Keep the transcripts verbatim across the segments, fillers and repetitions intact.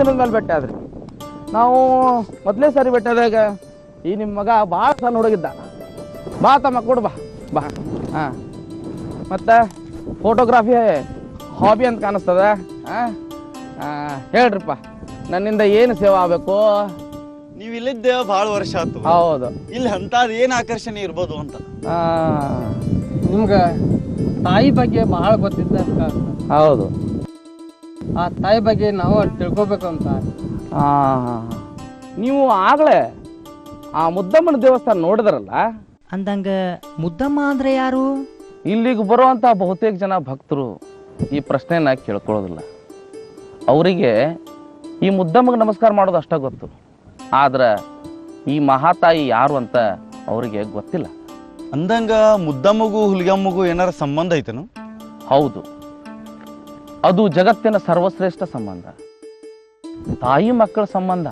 ದಿನದ ಮೇಲೆ ಭೇಟಿ ಆದ್ರಿ. ನಾವು ಮೊದಲೇ ಸಾರಿ ಭೇಟಿ ಆದಾಗ ಈ ನಿಮ್ಮ ಮಗ ಭಾಳ ಸಣ್ಣ ಹುಡುಗಿದ್ದ. ಬಾ ತಮ್ಮ ಕೊಡು ಬಾ ಬಾ. ಹಾಂ, ಮತ್ತು ಫೋಟೋಗ್ರಾಫಿ ಹಾಬಿ ಅಂತ ಕಾಣಿಸ್ತದ. ಹಾಂ, ಹೇಳ್ರಿಪ್ಪ, ನನ್ನಿಂದ ಏನು ಸೇವೆ ಆಗಬೇಕು? ನೀವು ಇಲ್ಲಿದ್ದೆ ಭಾಳ ವರ್ಷ ಆಯ್ತು. ಹೌದು. ಇಲ್ಲಿ ಅಂಥದ್ದು ಏನು ಆಕರ್ಷಣೆ ಇರ್ಬೋದು ಅಂತ. ನಿಮ್ಗೆ ತಾಯಿ ಬಗ್ಗೆ ಬಹಳ ಗೊತ್ತಿದ್ದ. ಹೌದು. ಆ ತಾಯಿ ಬಗ್ಗೆ ನಾವು ತಿಳ್ಕೊಬೇಕು ಅಂತ. ನೀವು ಆಗಲೇ ಆ ಮುದ್ದಮ್ಮನ ದೇವಸ್ಥಾನ ನೋಡಿದ್ರಲ್ಲ, ಅಂದಂಗ ಮುದ್ದಮ್ಮ ಅಂದ್ರೆ ಯಾರು? ಇಲ್ಲಿಗೆ ಬರುವಂಥ ಬಹುತೇಕ ಜನ ಭಕ್ತರು ಈ ಪ್ರಶ್ನೆನ ಕೇಳ್ಕೊಳ್ಳೋದಿಲ್ಲ. ಅವರಿಗೆ ಈ ಮುದ್ದಮ್ಮಗೆ ನಮಸ್ಕಾರ ಮಾಡೋದು ಅಷ್ಟ ಗೊತ್ತು, ಆದ್ರೆ ಈ ಮಹಾತಾಯಿ ಯಾರು ಅಂತ ಅವರಿಗೆ ಗೊತ್ತಿಲ್ಲ. ಅಂದಂಗ ಮುದ್ದಮ್ಮಗೂ ಹುಲಿಗಮ್ಮಗೂ ಏನಾರ ಸಂಬಂಧ ಐತೇನು? ಹೌದು, ಅದು ಜಗತ್ತಿನ ಸರ್ವಶ್ರೇಷ್ಠ ಸಂಬಂಧ, ತಾಯಿ ಮಕ್ಕಳ ಸಂಬಂಧ.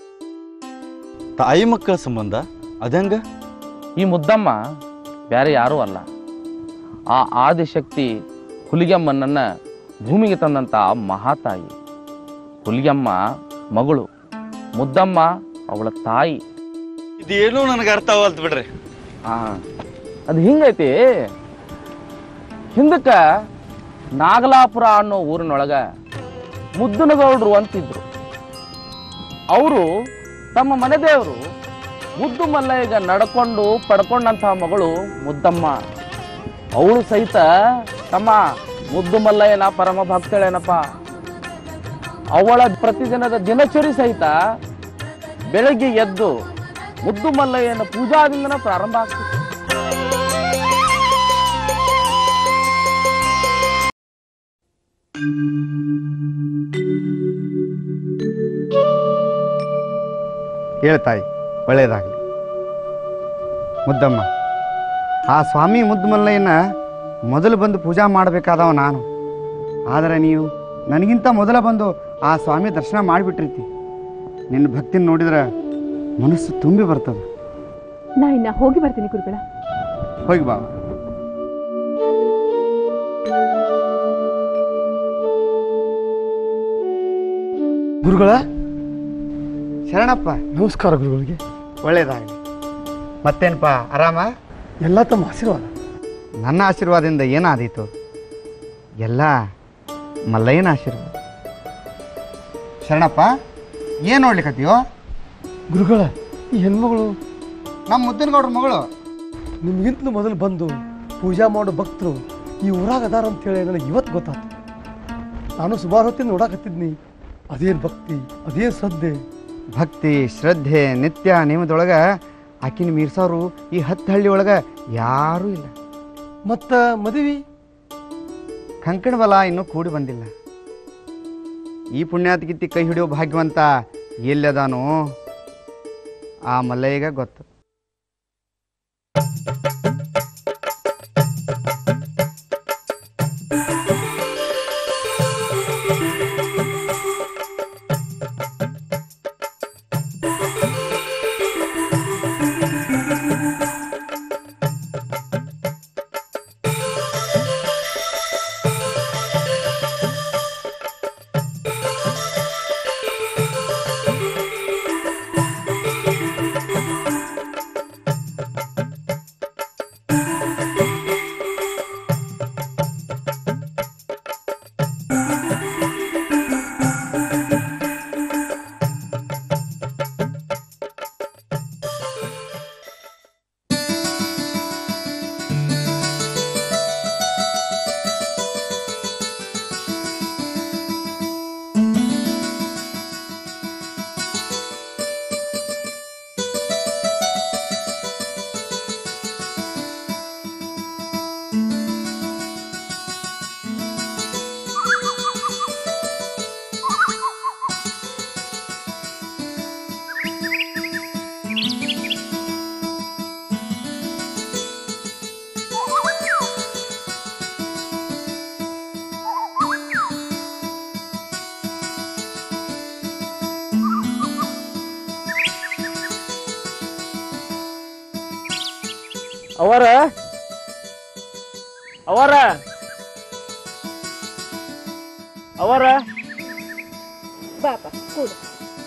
ತಾಯಿ ಮಕ್ಕಳ ಸಂಬಂಧ ಅದಂಗ? ಈ ಮುದ್ದಮ್ಮ ಬೇರೆ ಯಾರೂ ಅಲ್ಲ, ಆ ಆದಿಶಕ್ತಿ ಹುಲಿಗೆಮ್ಮನನ್ನ ಭೂಮಿಗೆ ತಂದಂಥ ಮಹಾತಾಯಿ. ಹುಲಿಗೆಮ್ಮ ಮಗಳು, ಮುದ್ದಮ್ಮ ಅವಳ ತಾಯಿ. ಇದೇನು ನನಗೆ ಅರ್ಥ ಆಗಲ್ತು ಬಿಡ್ರಿ. ಹಾ, ಅದು ಹಿಂಗೈತಿ. ಹಿಂದಕ್ಕ ನಾಗಲಾಪುರ ಅನ್ನೋ ಊರಿನೊಳಗ ಮುದ್ದನಗೌಡರು ಅಂತಿದ್ರು. ಅವರು ತಮ್ಮ ಮನೆ ದೇವರು ಮುದ್ದು ಮಲ್ಲಯ್ಯಗ ನಡ್ಕೊಂಡು ಪಡ್ಕೊಂಡಂತಹ ಮಗಳು ಮುದ್ದಮ್ಮ. ಅವಳು ಸಹಿತ ತಮ್ಮ ಮುದ್ದು ಮಲ್ಲಯ್ಯನ ಪರಮ ಭಕ್ತಳೇನಪ್ಪ. ಅವಳ ಪ್ರತಿದಿನದ ದಿನಚರಿ ಸಹಿತ ಬೆಳಗ್ಗೆ ಎದ್ದು ಮುದ್ದು ಮಲ್ಲಯ್ಯನ ಪೂಜಾದಿಂದನ ಪ್ರಾರಂಭ ಆಗ್ತಿತ್ತು. ಹೇಳ್ತಾಯಿ, ಒಳ್ಳೇದಾಗಲಿ. ಮುದ್ದಮ್ಮ, ಆ ಸ್ವಾಮಿ ಮುದ್ದು ಮಲ್ಲಯ್ಯನ ಮೊದಲು ಬಂದು ಪೂಜಾ ಮಾಡಬೇಕಾದವ ನಾನು. ಆದರೆ ನೀವು ನನಗಿಂತ ಮೊದಲ ಬಂದು ಆ ಸ್ವಾಮಿ ದರ್ಶನ ಮಾಡಿಬಿಟ್ಟಿರ್ತಿ. ನಿನ್ನ ಭಕ್ತಿನ ನೋಡಿದ್ರೆ ಮನಸ್ಸು ತುಂಬಿ ಬರ್ತದೆ. ನಾ ಇನ್ನ ಹೋಗಿ ಬರ್ತೀನಿ ಗುರುಗಳ. ಹೋಗಿ ಬಾ. ಗುರುಗಳ ಶರಣಪ್ಪ. ನಮಸ್ಕಾರ ಗುರುಗಳಿಗೆ. ಒಳ್ಳೇದಾಗಲಿ. ಮತ್ತೇನಪ್ಪ, ಆರಾಮ? ಎಲ್ಲ ತಮ್ಮ ಆಶೀರ್ವಾದ. ನನ್ನ ಆಶೀರ್ವಾದದಿಂದ ಏನಾದೀತು? ಎಲ್ಲ ಮಲ್ಲಯ್ಯನ ಆಶೀರ್ವಾದ. ಶರಣಪ್ಪ, ಏನು ನೋಡ್ಲಿಕ್ಕತ್ತೀವೋ? ಗುರುಗಳ, ಈ ಹೆಣ್ಮಗಳು ನಮ್ಮ ಮುದ್ದನಗೌಡ್ರ ಮಗಳು. ನಿಮ್ಗಿಂತಲೂ ಮೊದಲು ಬಂದು ಪೂಜಾ ಮಾಡೋ ಭಕ್ತರು ಈ ಊರಾಗ ಅದಾರ ಅಂತೇಳಿ ನನಗೆ ಇವತ್ತು ಗೊತ್ತಾಯ್ತು. ನಾನು ಸುಮಾರು ಹೊತ್ತಿಂದ ನೋಡಾಕತ್ತಿದ್ನಿ. ಅದೇನು ಭಕ್ತಿ, ಅದೇನು ಶ್ರದ್ಧೆ. ಭಕ್ತಿ ಶ್ರದ್ಧೆ ನಿತ್ಯ ನಿಯಮದೊಳಗೆ ಆಕಿನ ಮೀರ್ಸೋರು ಈ ಹತ್ತು ಹಳ್ಳಿ ಒಳಗೆ ಯಾರೂ ಇಲ್ಲ. ಮತ್ತು ಮದುವೆ ಕಂಕಣ ಬಲ ಇನ್ನೂ ಕೂಡಿ ಬಂದಿಲ್ಲ. ಈ ಪುಣ್ಯಾತ್ಗಿತ್ತಿ ಕೈ ಹಿಡಿಯೋ ಭಾಗ್ಯವಂತ ಎಲ್ಲದಾನೋ ಆ ಮಲ್ಲಯ್ಯಗ ಗೊತ್ತು. ಅವರ ಅವರ ಅವರ ಬಾಪ ಕೂಡು.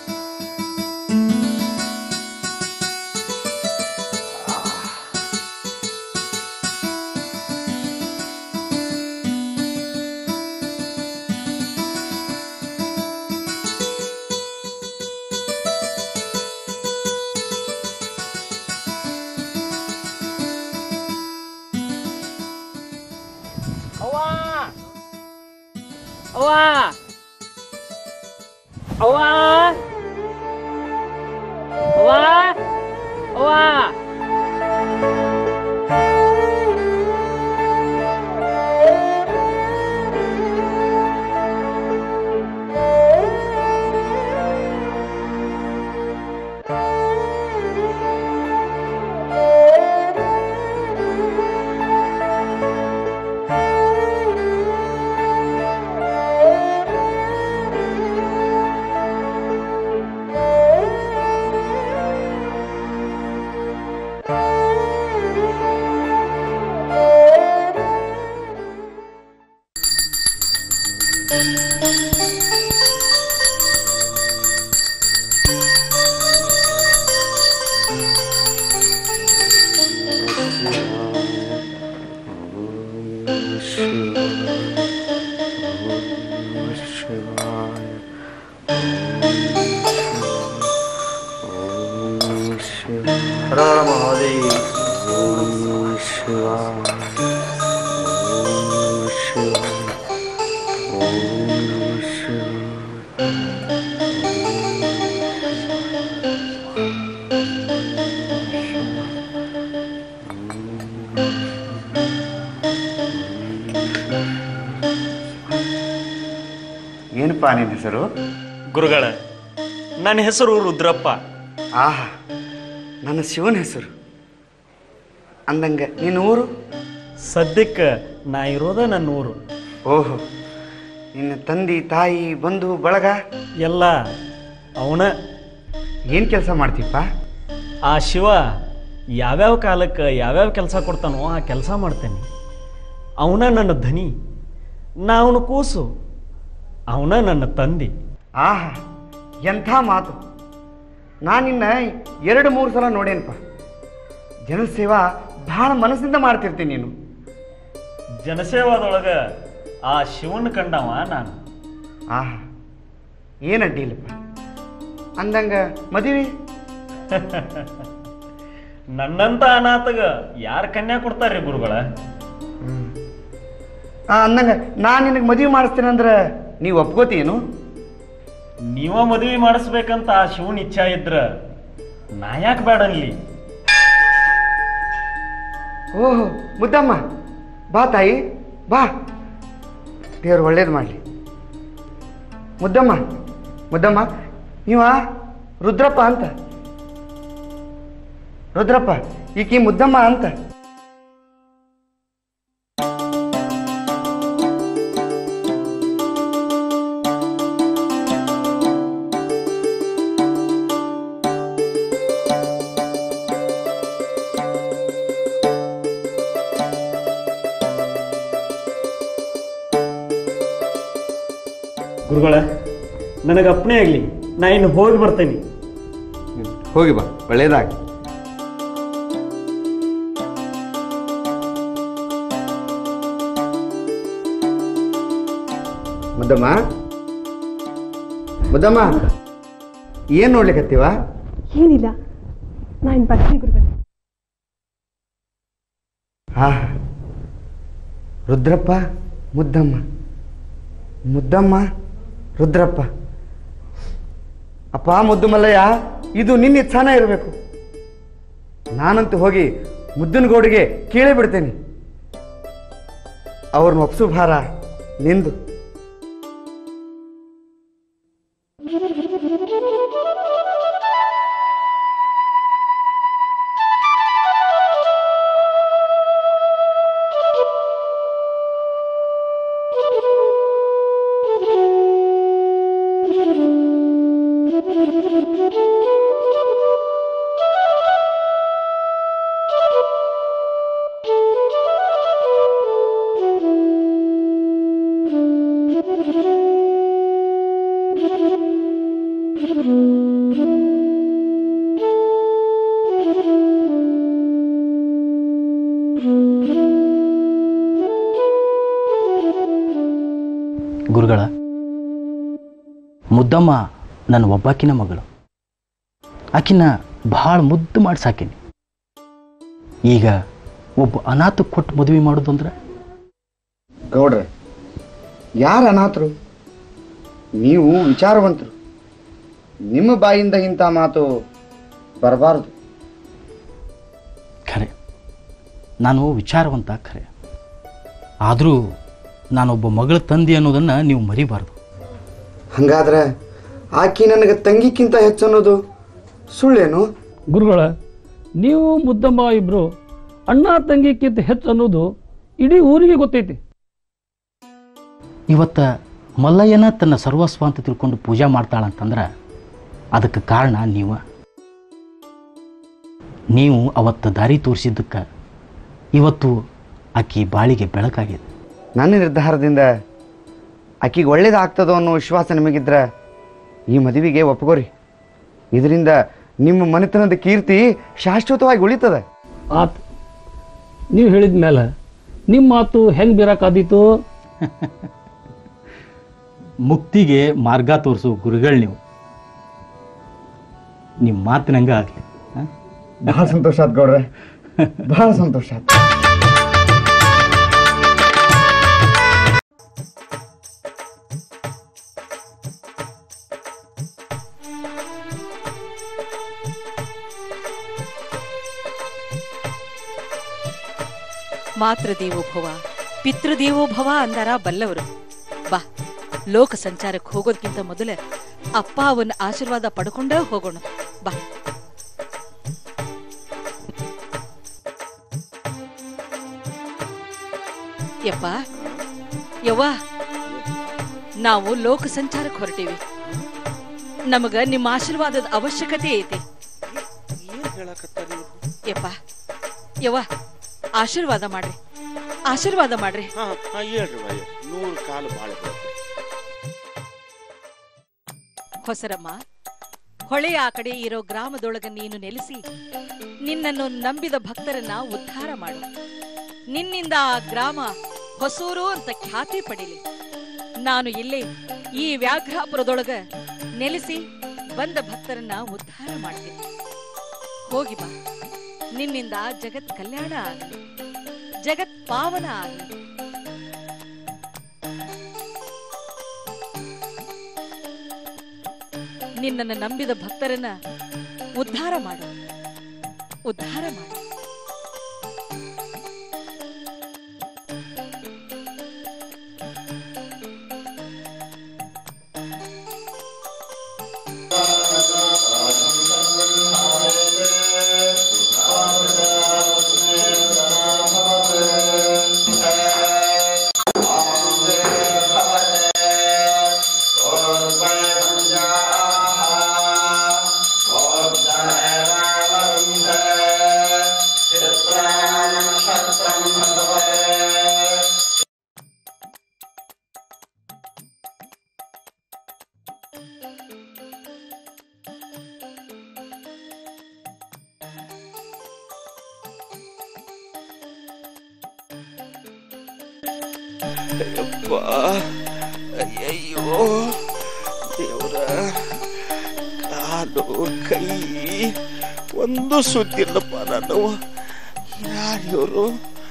ಅವ್ವ ಅವ್ವ ಅವ್ವ ಏನಪ್ಪ ನಿನ್ನ ಹೆಸರು? ಗುರುಗಳ, ನನ್ನ ಹೆಸರು ರುದ್ರಪ್ಪ. ಆಹಾ, ನನ್ನ ಶಿವನ ಹೆಸರು. ಅಂದಂಗ ನಿನ್ನ ಊರು? ಸದ್ಯಕ್ಕೆ ನಾ ಇರೋದ ನನ್ನ ಊರು. ಓಹೋ, ನಿನ್ನ ತಂದೆ ತಾಯಿ ಬಂಧು ಬಳಗ ಎಲ್ಲ ಅವನ. ಏನು ಕೆಲಸ ಮಾಡ್ತೀಪ್ಪ? ಆ ಶಿವ ಯಾವ್ಯಾವ ಕಾಲಕ್ಕೆ ಯಾವ್ಯಾವ ಕೆಲಸ ಕೊಡ್ತಾನೋ ಆ ಕೆಲಸ ಮಾಡ್ತೇನೆ. ಅವನ ನನ್ನ ಧನಿ, ನಾ ಅವನು ಕೂಸು, ಅವನ ನನ್ನ ತಂದೆ. ಆಹಾ, ಎಂಥ ಮಾತು! ನಾನು ನಿನ್ನ ಎರಡು ಮೂರು ಸಲ ನೋಡೇನಪ್ಪ. ಜನಸೇವಾ ಭಾಳ ಮನಸ್ಸಿಂದ ಮಾಡ್ತಿರ್ತೀನಿ ನೀನು. ಜನಸೇವಾದೊಳಗೆ ಆ ಶಿವನ ಕಂಡವ ನಾನು. ಆಹಾ, ಏನು ಅಡ್ಡಿ ಇಲ್ಲಪ್ಪ. ಅಂದಂಗ ಮದುವೆ? ನನ್ನಂತ ಅನಾಥಗ ಯಾರು ಕನ್ಯಾ ಕೊಡ್ತಾರ್ರಿ ಗುರುಗಳ? ಅಂದಂಗ ನಾನು ನಿನಗೆ ಮದುವೆ ಮಾಡಿಸ್ತೇನೆ ಅಂದ್ರೆ ನೀವು ಒಪ್ಕೋತೀನು? ನೀವ ಮದುವೆ ಮಾಡಿಸ್ಬೇಕಂತ ಆ ಶಿವನ ಇಚ್ಛಾ ಇದ್ರ ನಾ ಯಾಕೆ ಬೇಡ ಅನ್ಲಿ? ಓಹೋ, ಮುದ್ದಮ್ಮ ಬಾ ತಾಯಿ ಬಾ. ದೇವ್ರು ಒಳ್ಳೇದು ಮಾಡಲಿ. ಮುದ್ದಮ್ಮ ಮುದ್ದಮ್ಮ ನೀವ ರುದ್ರಪ್ಪ ಅಂತ. ರುದ್ರಪ್ಪ, ಈಕಿ ಮುದ್ದಮ್ಮ ಅಂತ. ಗುರುಗಳ, ನನಗೆ ಅಪ್ಪಣೆ ಆಗಲಿ, ನಾ ಇನ್ನು ಹೋಗಿ ಬರ್ತೇನೆ. ಹೋಗಿ ಬಾ, ಒಳ್ಳೇದಾಗಿ. ಮುದ್ದಮ್ಮ ಮುದ್ದಮ್ಮ ಏನು ನೋಡ್ಲಿಕ್ಕತ್ತೀವ? ಏನಿಲ್ಲ, ನಾನು ಬರ್ತೀನಿ ಗುರುಗಳೇ. ಹಾ, ರುದ್ರಪ್ಪ ಮುದ್ದಮ್ಮ, ಮುದ್ದಮ್ಮ ರುದ್ರಪ್ಪ. ಅಪ್ಪ ಮುದ್ದು ಮಲ್ಲಯ್ಯ, ಇದು ನಿನ್ನ ಇಚ್ಛಾನ ಇರಬೇಕು. ನಾನಂತೂ ಹೋಗಿ ಮುದ್ದನ ಗೌಡಿಗೆ ಕೇಳೇ ಬಿಡ್ತೇನೆ. ಅವ್ರನ್ನ ಒಪ್ಸು ಭಾರ ನಿಂದು. ಗುರುಗಳ, ಮುದ್ದಮ್ಮ ನನ್ನ ಒಬ್ಬಾಕಿನ ಮಗಳು. ಆಕಿನ ಭಾಳ ಮುದ್ದು ಮಾಡಿ ಸಾಕೀನಿ. ಈಗ ಒಬ್ಬ ಅನಾಥ ಕೊಟ್ಟು ಮದುವೆ ಮಾಡೋದು ಅಂದ್ರೆ? ಗೌಡ್ರೆ, ಯಾರು ಅನಾಥರು? ನೀವು ವಿಚಾರವಂತರು. ನಿಮ್ಮ ಬಾಯಿಂದ ಇಂಥ ಮಾತು ಬರಬಾರದು. ಖರೆ, ನಾನು ವಿಚಾರವಂತ ಖರೆ. ಆದರೂ ನಾನೊಬ್ಬ ಮಗಳ ತಂದೆ ಅನ್ನೋದನ್ನು ನೀವು ಮರಿಬಾರ್ದು. ಹಂಗಾದ್ರೆ ಆಕಿ ನನಗೆ ತಂಗಿಕ್ಕಿಂತ ಹೆಚ್ಚನ್ನೋದು ಸುಳ್ಳೇನು? ಗುರುಗಳ, ನೀವು ಮುದ್ದಮ್ಮ ಇಬ್ರು ಅಣ್ಣ ತಂಗಿಕ್ಕಿಂತ ಹೆಚ್ಚು ಅನ್ನೋದು ಇಡೀ ಊರಿಗೆ ಗೊತ್ತೈತಿ. ಇವತ್ತ ಮಲ್ಲಯ್ಯನ ತನ್ನ ಸರ್ವಸ್ವ ಅಂತ ತಿಳ್ಕೊಂಡು ಪೂಜೆ ಮಾಡ್ತಾಳಂತಂದ್ರೆ ಅದಕ್ಕೆ ಕಾರಣ ನೀವು ನೀವು ಅವತ್ತು ದಾರಿ ತೋರಿಸಿದ್ದಕ್ಕೆ ಇವತ್ತು ಆಕಿ ಬಾಳಿಗೆ ಬೆಳಕಾಗಿದೆ. ನನ್ನ ನಿರ್ಧಾರದಿಂದ ಆಕಿಗೆ ಒಳ್ಳೇದಾಗ್ತದೋ ಅನ್ನೋ ವಿಶ್ವಾಸ ನಿಮಗಿದ್ರೆ ಈ ಮದುವೆಗೆ ಒಪ್ಕೋರಿ. ಇದರಿಂದ ನಿಮ್ಮ ಮನೆತನದ ಕೀರ್ತಿ ಶಾಶ್ವತವಾಗಿ ಉಳಿತದೆ. ಆತ್, ನೀವು ಹೇಳಿದ ಮೇಲೆ ನಿಮ್ಮ ಮಾತು ಹೆಂಗೆ ಬೀರಕ್ಕಾದೀತು? ಮುಕ್ತಿಗೆ ಮಾರ್ಗ ತೋರಿಸೋ ಗುರುಗಳು ನೀವು. ನಿಮ್ಮ ಮಾತಿನಂಗೆ ಆಗಲಿ. ಬಹಳ ಸಂತೋಷ ಆತ್ ಗೌಡ್ರೆ, ಬಹಳ ಸಂತೋಷ ಆತ್. ಮಾತೃದೇವೋಭವ ಪಿತೃದೇವೋಭವ ಅಂದಾರ ಬಲ್ಲವರು. ಬಾ, ಲೋಕ ಸಂಚಾರಕ್ಕೆ ಹೋಗೋದಕ್ಕಿಂತ ಮೊದಲೇ ಅಪ್ಪ ಅವನ ಆಶೀರ್ವಾದ ಪಡ್ಕೊಂಡ ಹೋಗೋಣ. ಬಾ. ಯಪ್ಪ ಯವ್ವ, ನಾವು ಲೋಕ ಸಂಚಾರಕ್ಕೆ ಹೊರಟೀವಿ. ನಮಗ ನಿಮ್ಮ ಆಶೀರ್ವಾದದ ಅವಶ್ಯಕತೆ ಐತಿ. ಯಪ್ಪ ಯವ್ವ, ಆಶೀರ್ವಾದ ಮಾಡ್ರಿ, ಆಶೀರ್ವಾದ ಮಾಡ್ರಿ. ಹೊಸರಮ್ಮ, ಹೊಳೆಯ ಆ ಕಡೆ ಇರೋ ಗ್ರಾಮದೊಳಗ ನೀನು ನೆಲೆಸಿ ನಿನ್ನನ್ನು ನಂಬಿದ ಭಕ್ತರನ್ನ ಉದ್ಧಾರ ಮಾಡು. ನಿನ್ನಿಂದ ಆ ಗ್ರಾಮ ಹೊಸೂರು ಅಂತ ಖ್ಯಾತಿ ಪಡೀಲಿ. ನಾನು ಇಲ್ಲೇ ಈ ವ್ಯಾಘ್ರಾಪುರದೊಳಗ ನೆಲೆಸಿ ಬಂದ ಭಕ್ತರನ್ನ ಉದ್ಧಾರ ಮಾಡ್ತೀನಿ. ಹೋಗಿ ಬಾ, ನಿನ್ನಿಂದ ಜಗತ್ ಕಲ್ಯಾಣ ಆಗಲಿ, ಜಗತ್ ಪಾವನ ಆಗಲಿ. ನಿನ್ನನ್ನು ನಂಬಿದ ಭಕ್ತರನ್ನ ಉದ್ಧಾರ ಮಾಡು, ಉದ್ಧಾರ ಮಾಡು. ಅಯ್ಯಯ್ಯೋ ದೇವರ, ಕಾಲು ಕೈ ಒಂದು ಸುದ್ದಿಲ್ಲಪ್ಪ. ನಾನು ಯಾರಿವರು?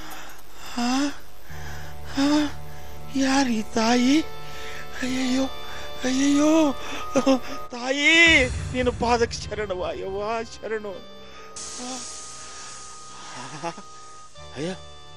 ಯಾರೀ ತಾಯಿ? ಅಯ್ಯಯ್ಯೋ ಅಯ್ಯಯ್ಯೋ ತಾಯಿ, ನೀನು ಪಾದಕ್ಕೆ ಶರಣವ ಯವ್ವ, ಶರಣು. ಅಯ್ಯ,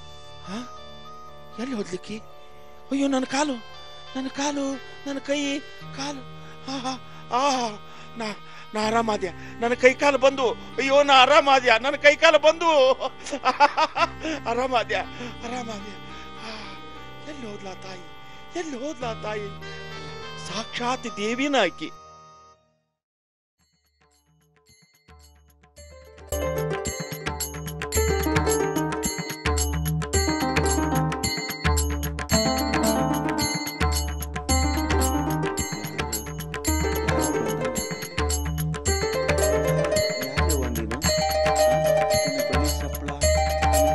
ಎಲ್ಲಿ ಹೋದ್ಲಿಕ್ಕಿ? ಅಯ್ಯೋ, ನನ್ನ ಕಾಲು, ನನ್ನ ಕಾಲು, ನನ್ನ ಕೈ ಕಾಲು. ಆ ನಾ ನಾ ಆರಾಮಾದ್ಯ, ನನ್ನ ಕೈ ಕಾಲು ಬಂದು. ಅಯ್ಯೋ, ನಾ ಆರಾಮಾದ್ಯ, ನನ್ನ ಕೈ ಕಾಲು ಬಂದು. ಆರಾಮಾದ್ಯ, ಆರಾಮಾದ್ಯ. ಎಲ್ಲಿ ಹೋದ್ಲಾ ತಾಯಿ? ಎಲ್ಲಿ ಹೋದ್ಲಾ ತಾಯಿ? ಸಾಕ್ಷಾತ್ ದೇವಿನ ಆಕಿ.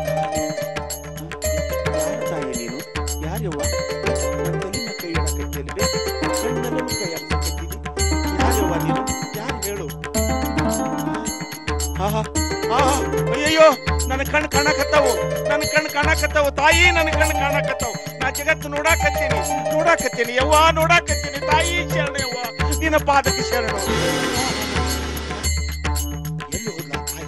ಯಾರ್ಯವ್ವ? ನನ್ನ ತಲೆನ ಕೈ ಇಡಕತ್ತೇಲಿ. ನನ್ನ ಕಣ್ಣು ಕಾಣಕತ್ತಾವು ನನ್ನ ಕಣ್ಣು ಕಾಣಕತ್ತಾವು ತಾಯಿ ನನ್ನ ಕಣ್ಣು ಕಾಣಕತ್ತಾವು ನಾ ಜಗತ್ತು ನೋಡಾಕತ್ತೀನಿ ನೋಡಾಕತ್ತೀನಿ ಯವ್ವ ನೋಡಾಕತ್ತೀನಿ ತಾಯಿ ಶರಣ ಯವ್ವ ನಿನ್ನ ಪಾದಕ್ಕೆ ಶರಣ ಎಲ್ಲಿ ಹೋದ್ಲ ತಾಯಿ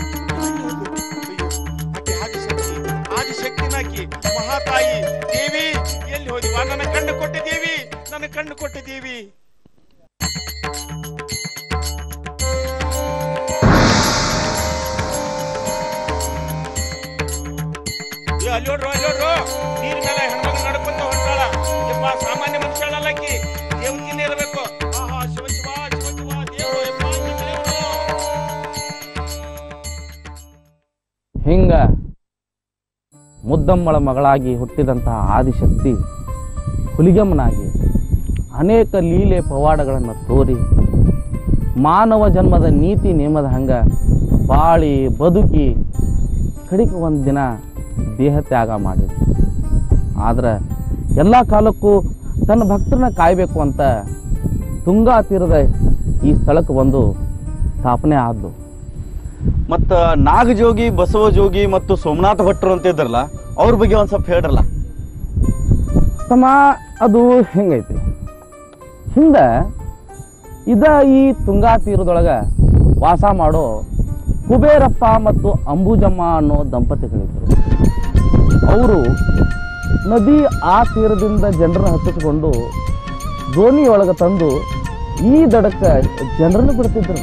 ಆಕೆ ಆದಿಶಕ್ತಿ ಆದಿಶಕ್ತಿನಾಕಿ ಮಹಾತಾಯಿ ದೇವಿ ಎಲ್ಲಿ ಹೋದಿವ ನನ್ನ ಕಣ್ಣು ಕೊಟ್ಟ ದೇವಿ ನನ್ನ ಕಣ್ಣು ಕೊಟ್ಟ ದೇವಿ ಅಲ್ಲಿ ನೋಡ್ರು ಅಲ್ಲಿ ನೋಡ್ರು ನೀರ್ ಮೇಲೆ ಹೆಣ್ಮಗ ನಡ್ಕೊಂತ ಹೊಂಟಾಳ ಯಪ್ಪ ಸಾಮಾನ್ಯ ಮನುಷ್ಯಳಲ್ಲಕ್ಕಿ ದೇವತಿನೇ ಇರಬೇಕು ಆಹಾ ಶಿವ ಶಿವ ಶಿವ ಶಿವ ದೇವರು ಯಪ್ಪ ಹಿಂಗ ಮುದ್ದಮ್ಮಳ ಮಗಳಾಗಿ ಹುಟ್ಟಿದಂತಹ ಆದಿಶಕ್ತಿ ಹುಲಿಗೆಮ್ಮನಾಗಿ ಅನೇಕ ಲೀಲೆ ಪವಾಡಗಳನ್ನು ತೋರಿ ಮಾನವ ಜನ್ಮದ ನೀತಿ ನೇಮದ ಹಂಗ ಬಾಳಿ ಬದುಕಿ ಕಡಿಕ ಒಂದು ದಿನ ದೇಹ ತ್ಯಾಗ ಮಾಡಿದ್ರು. ಆದ್ರೆ ಎಲ್ಲ ಕಾಲಕ್ಕೂ ತನ್ನ ಭಕ್ತರನ್ನ ಕಾಯಬೇಕು ಅಂತ ತುಂಗಾ ತೀರದ ಈ ಸ್ಥಳಕ್ಕೆ ಬಂದು ಸ್ಥಾಪನೆ ಆದ್ದು. ಮತ್ತು ನಾಗಜೋಗಿ ಬಸವಜೋಗಿ ಮತ್ತು ಸೋಮನಾಥ ಭಟ್ರು ಅಂತ ಇದ್ರಲ್ಲ ಅವ್ರ ಬಗ್ಗೆ ಒಂದು ಸ್ವಲ್ಪ ಹೇಳ್ರಲ್ಲ. ತಮ್ಮ ಅದು ಹೆಂಗೈತಿ ಹಿಂದೆ ಇದ ಈ ತುಂಗಾ ತೀರದೊಳಗೆ ವಾಸ ಮಾಡೋ ಕುಬೇರಪ್ಪ ಮತ್ತು ಅಂಬುಜಮ್ಮ ಅನ್ನೋ ದಂಪತಿಗಳಿದ್ದರು. ಅವರು ನದಿ ಆ ತೀರದಿಂದ ಜನರನ್ನ ಹತ್ತಿಸ್ಕೊಂಡು ದೋಣಿಯೊಳಗೆ ತಂದು ಈ ದಡಕ್ಕೆ ಜನರನ್ನು ಬಿಡ್ತಿದ್ರು.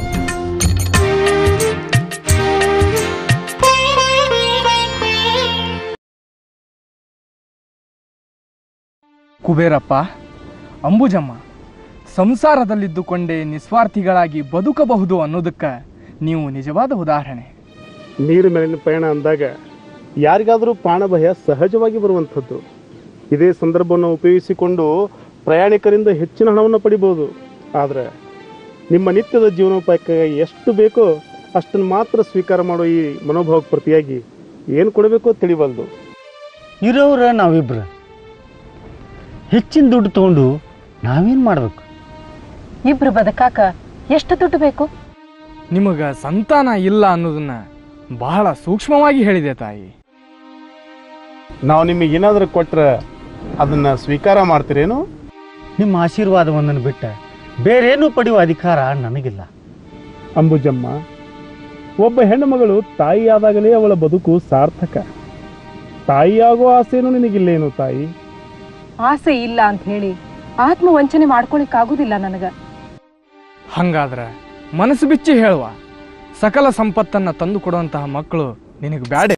ಕುಬೇರಪ್ಪ, ಅಂಬುಜಮ್ಮ ಸಂಸಾರದಲ್ಲಿದ್ದುಕೊಂಡೇ ನಿಸ್ವಾರ್ಥಿಗಳಾಗಿ ಬದುಕಬಹುದು ಅನ್ನೋದಕ್ಕೆ ನೀವು ನಿಜವಾದ ಉದಾಹರಣೆ. ನೀರು ಮೇಲಿನ ಪಯಣ ಅಂದಾಗ ಯಾರಿಗಾದರೂ ಪ್ರಾಣಭಯ ಸಹಜವಾಗಿ ಬರುವಂಥದ್ದು. ಇದೇ ಸಂದರ್ಭವನ್ನು ಉಪಯೋಗಿಸಿಕೊಂಡು ಪ್ರಯಾಣಿಕರಿಂದ ಹೆಚ್ಚಿನ ಹಣವನ್ನು ಪಡಿಬೋದು. ಆದರೆ ನಿಮ್ಮ ನಿತ್ಯದ ಜೀವನೋಪಾಯಕ್ಕೆ ಎಷ್ಟು ಬೇಕೋ ಅಷ್ಟನ್ನು ಮಾತ್ರ ಸ್ವೀಕಾರ ಮಾಡೋ ಈ ಮನೋಭಾವಕ್ಕೆ ಪ್ರತಿಯಾಗಿ ಏನು ಕೊಡಬೇಕೋ ತಿಳಿವಲ್ದು. ಇರೋರ ನಾವಿಬ್ರು ಹೆಚ್ಚಿನ ದುಡ್ಡು ತಗೊಂಡು ನಾವೇನು ಮಾಡಬೇಕು? ಇಬ್ರು ಬದುಕಾಕ ಎಷ್ಟು ದುಡ್ಡು ಬೇಕು? ನಿಮಗೆ ಸಂತಾನ ಇಲ್ಲ ಅನ್ನೋದನ್ನ ಬಹಳ ಸೂಕ್ಷ್ಮವಾಗಿ ಹೇಳಿದೆ ತಾಯಿ. ನಾವು ನಿಮಗೆ ಏನಾದರೂ ಕೊಟ್ಟರೆ ಅದನ್ನು ಸ್ವೀಕಾರ ಮಾಡ್ತೀರೇನು? ನಿಮ್ಮ ಆಶೀರ್ವಾದವನ್ನು ಬಿಟ್ಟ ಬೇರೇನು ಪಡೆಯುವ ಅಧಿಕಾರ ನನಗಿಲ್ಲ. ಅಂಬುಜಮ್ಮ, ಒಬ್ಬ ಹೆಣ್ಣುಮಗಳು ತಾಯಿಯಾದಾಗಲೇ ಅವಳ ಬದುಕು ಸಾರ್ಥಕ. ತಾಯಿಯಾಗೋ ಆಸೆನೂ ನಿನಗಿಲ್ಲೇನು ತಾಯಿ? ಆಸೆ ಇಲ್ಲ ಅಂತ ಹೇಳಿ ಆತ್ಮವಂಚನೆ ಮಾಡ್ಕೊಳಿಕ್ಕಾಗುದಿಲ್ಲ ನನಗ. ಹಂಗಾದ್ರೆ ಮನಸ್ಸು ಬಿಚ್ಚಿ ಹೇಳುವ, ಸಕಲ ಸಂಪತ್ತನ್ನ ತಂದು ಕೊಡುವಂತಹ ಮಕ್ಕಳು ನಿನಗೆ ಬ್ಯಾಡ.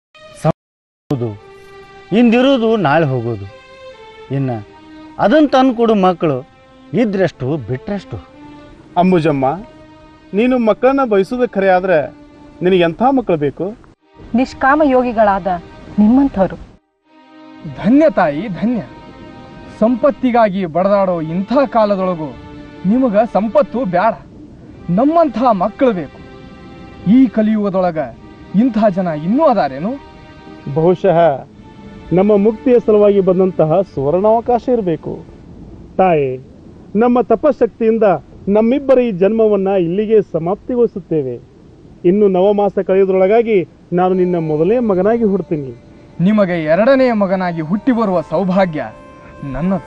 ಇಂದಿರುವುದು ನಾಳೆ ಹೋಗೋದು. ಇನ್ನ ಅದನ್ನು ತಂದು ಕೊಡು ಮಕ್ಕಳು ಇದ್ರಷ್ಟು ಬಿಟ್ರಷ್ಟು. ಅಂಬುಜಮ್ಮ, ನೀನು ಮಕ್ಕಳನ್ನ ಬಯಸೋದು ಖರೆ ಆದ್ರೆ ನಿನಗೆ ಎಂಥ ಮಕ್ಕಳು ಬೇಕು? ನಿಷ್ಕಾಮ ಯೋಗಿಗಳಾದ ನಿಮ್ಮಂಥವ್ರು. ಧನ್ಯ ತಾಯಿ, ಧನ್ಯ. ಸಂಪತ್ತಿಗಾಗಿ ಬಡದಾಡೋ ಇಂಥ ಕಾಲದೊಳಗೂ ನಿಮಗ ಸಂಪತ್ತು ಬ್ಯಾಡ, ನಮ್ಮಂಥ ಮಕ್ಕಳು ಬೇಕು. ಈ ಕಲಿಯುಗದೊಳಗ ಇಂಥ ಜನ ಇನ್ನೂ ಅದಾರೇನು? ಬಹುಶಃ ನಮ್ಮ ಮುಕ್ತಿಯ ಸಲುವಾಗಿ ಬಂದಂತಹ ಸುವರ್ಣಾವಕಾಶ ಇರಬೇಕು. ತಾಯಿ, ನಮ್ಮ ತಪಶಕ್ತಿಯಿಂದ ನಮ್ಮಿಬ್ಬರ ಈ ಜನ್ಮವನ್ನ ಇಲ್ಲಿಗೆ ಸಮಾಪ್ತಿಗೊಳಿಸುತ್ತೇವೆ. ಇನ್ನು ನವಮಾಸ ಕಳೆಯುವುದರೊಳಗಾಗಿ ನಾನು ನಿನ್ನ ಮೊದಲನೇ ಮಗನಾಗಿ ಹುಡ್ತೀನಿ. ನಿಮಗೆ ಎರಡನೆಯ ಮಗನಾಗಿ ಹುಟ್ಟಿ ಬರುವ ಸೌಭಾಗ್ಯ ನನ್ನದು.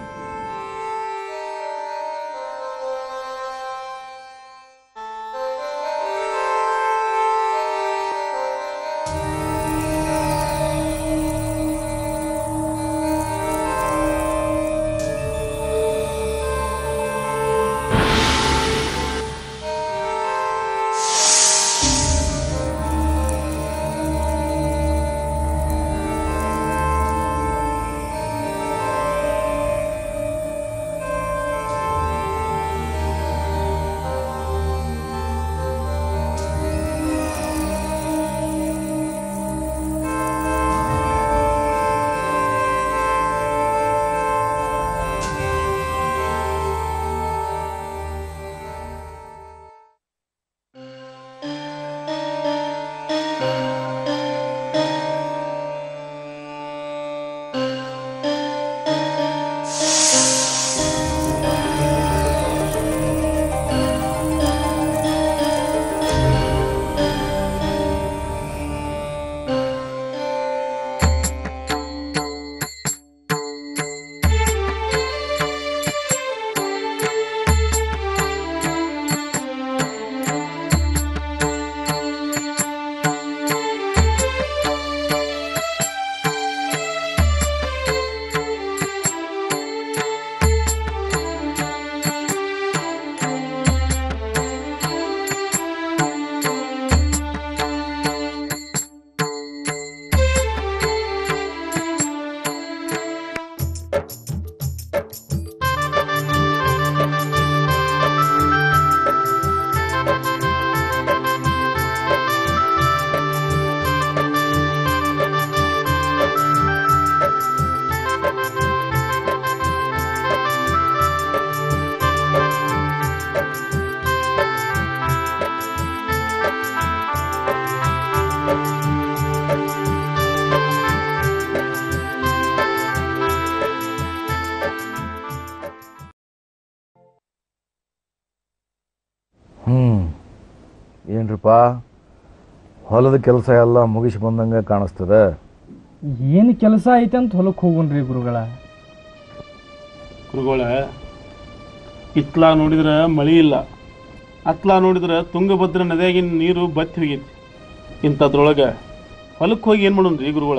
ಏನ್ರಿಪ್ಪ ಹೊಲದ ಕೆಲಸ ಎಲ್ಲ ಮುಗಿಸಿ ಬಂದಂಗೆ ಕಾಣಿಸ್ತದೆ. ಏನು ಕೆಲಸ ಐತೆ ಅಂತ ಹೊಲಕ್ಕೆ ಹೋಗೋಣ್ರಿ ಗುರುಗಳ. ಗುರುಗಳ, ಇತ್ಲಾ ನೋಡಿದ್ರೆ ಮಳಿ ಇಲ್ಲ, ಅತ್ಲಾ ನೋಡಿದ್ರೆ ತುಂಗಭದ್ರ ನದಿಯಾಗಿನ ನೀರು ಬತ್ತಿ ಹೋಗೈತಿ. ಇಂಥದ್ರೊಳಗೆ ಹೊಲಕ್ಕೆ ಹೋಗಿ ಏನು ಮಾಡೋಣ್ರಿ ಗುರುಗಳ?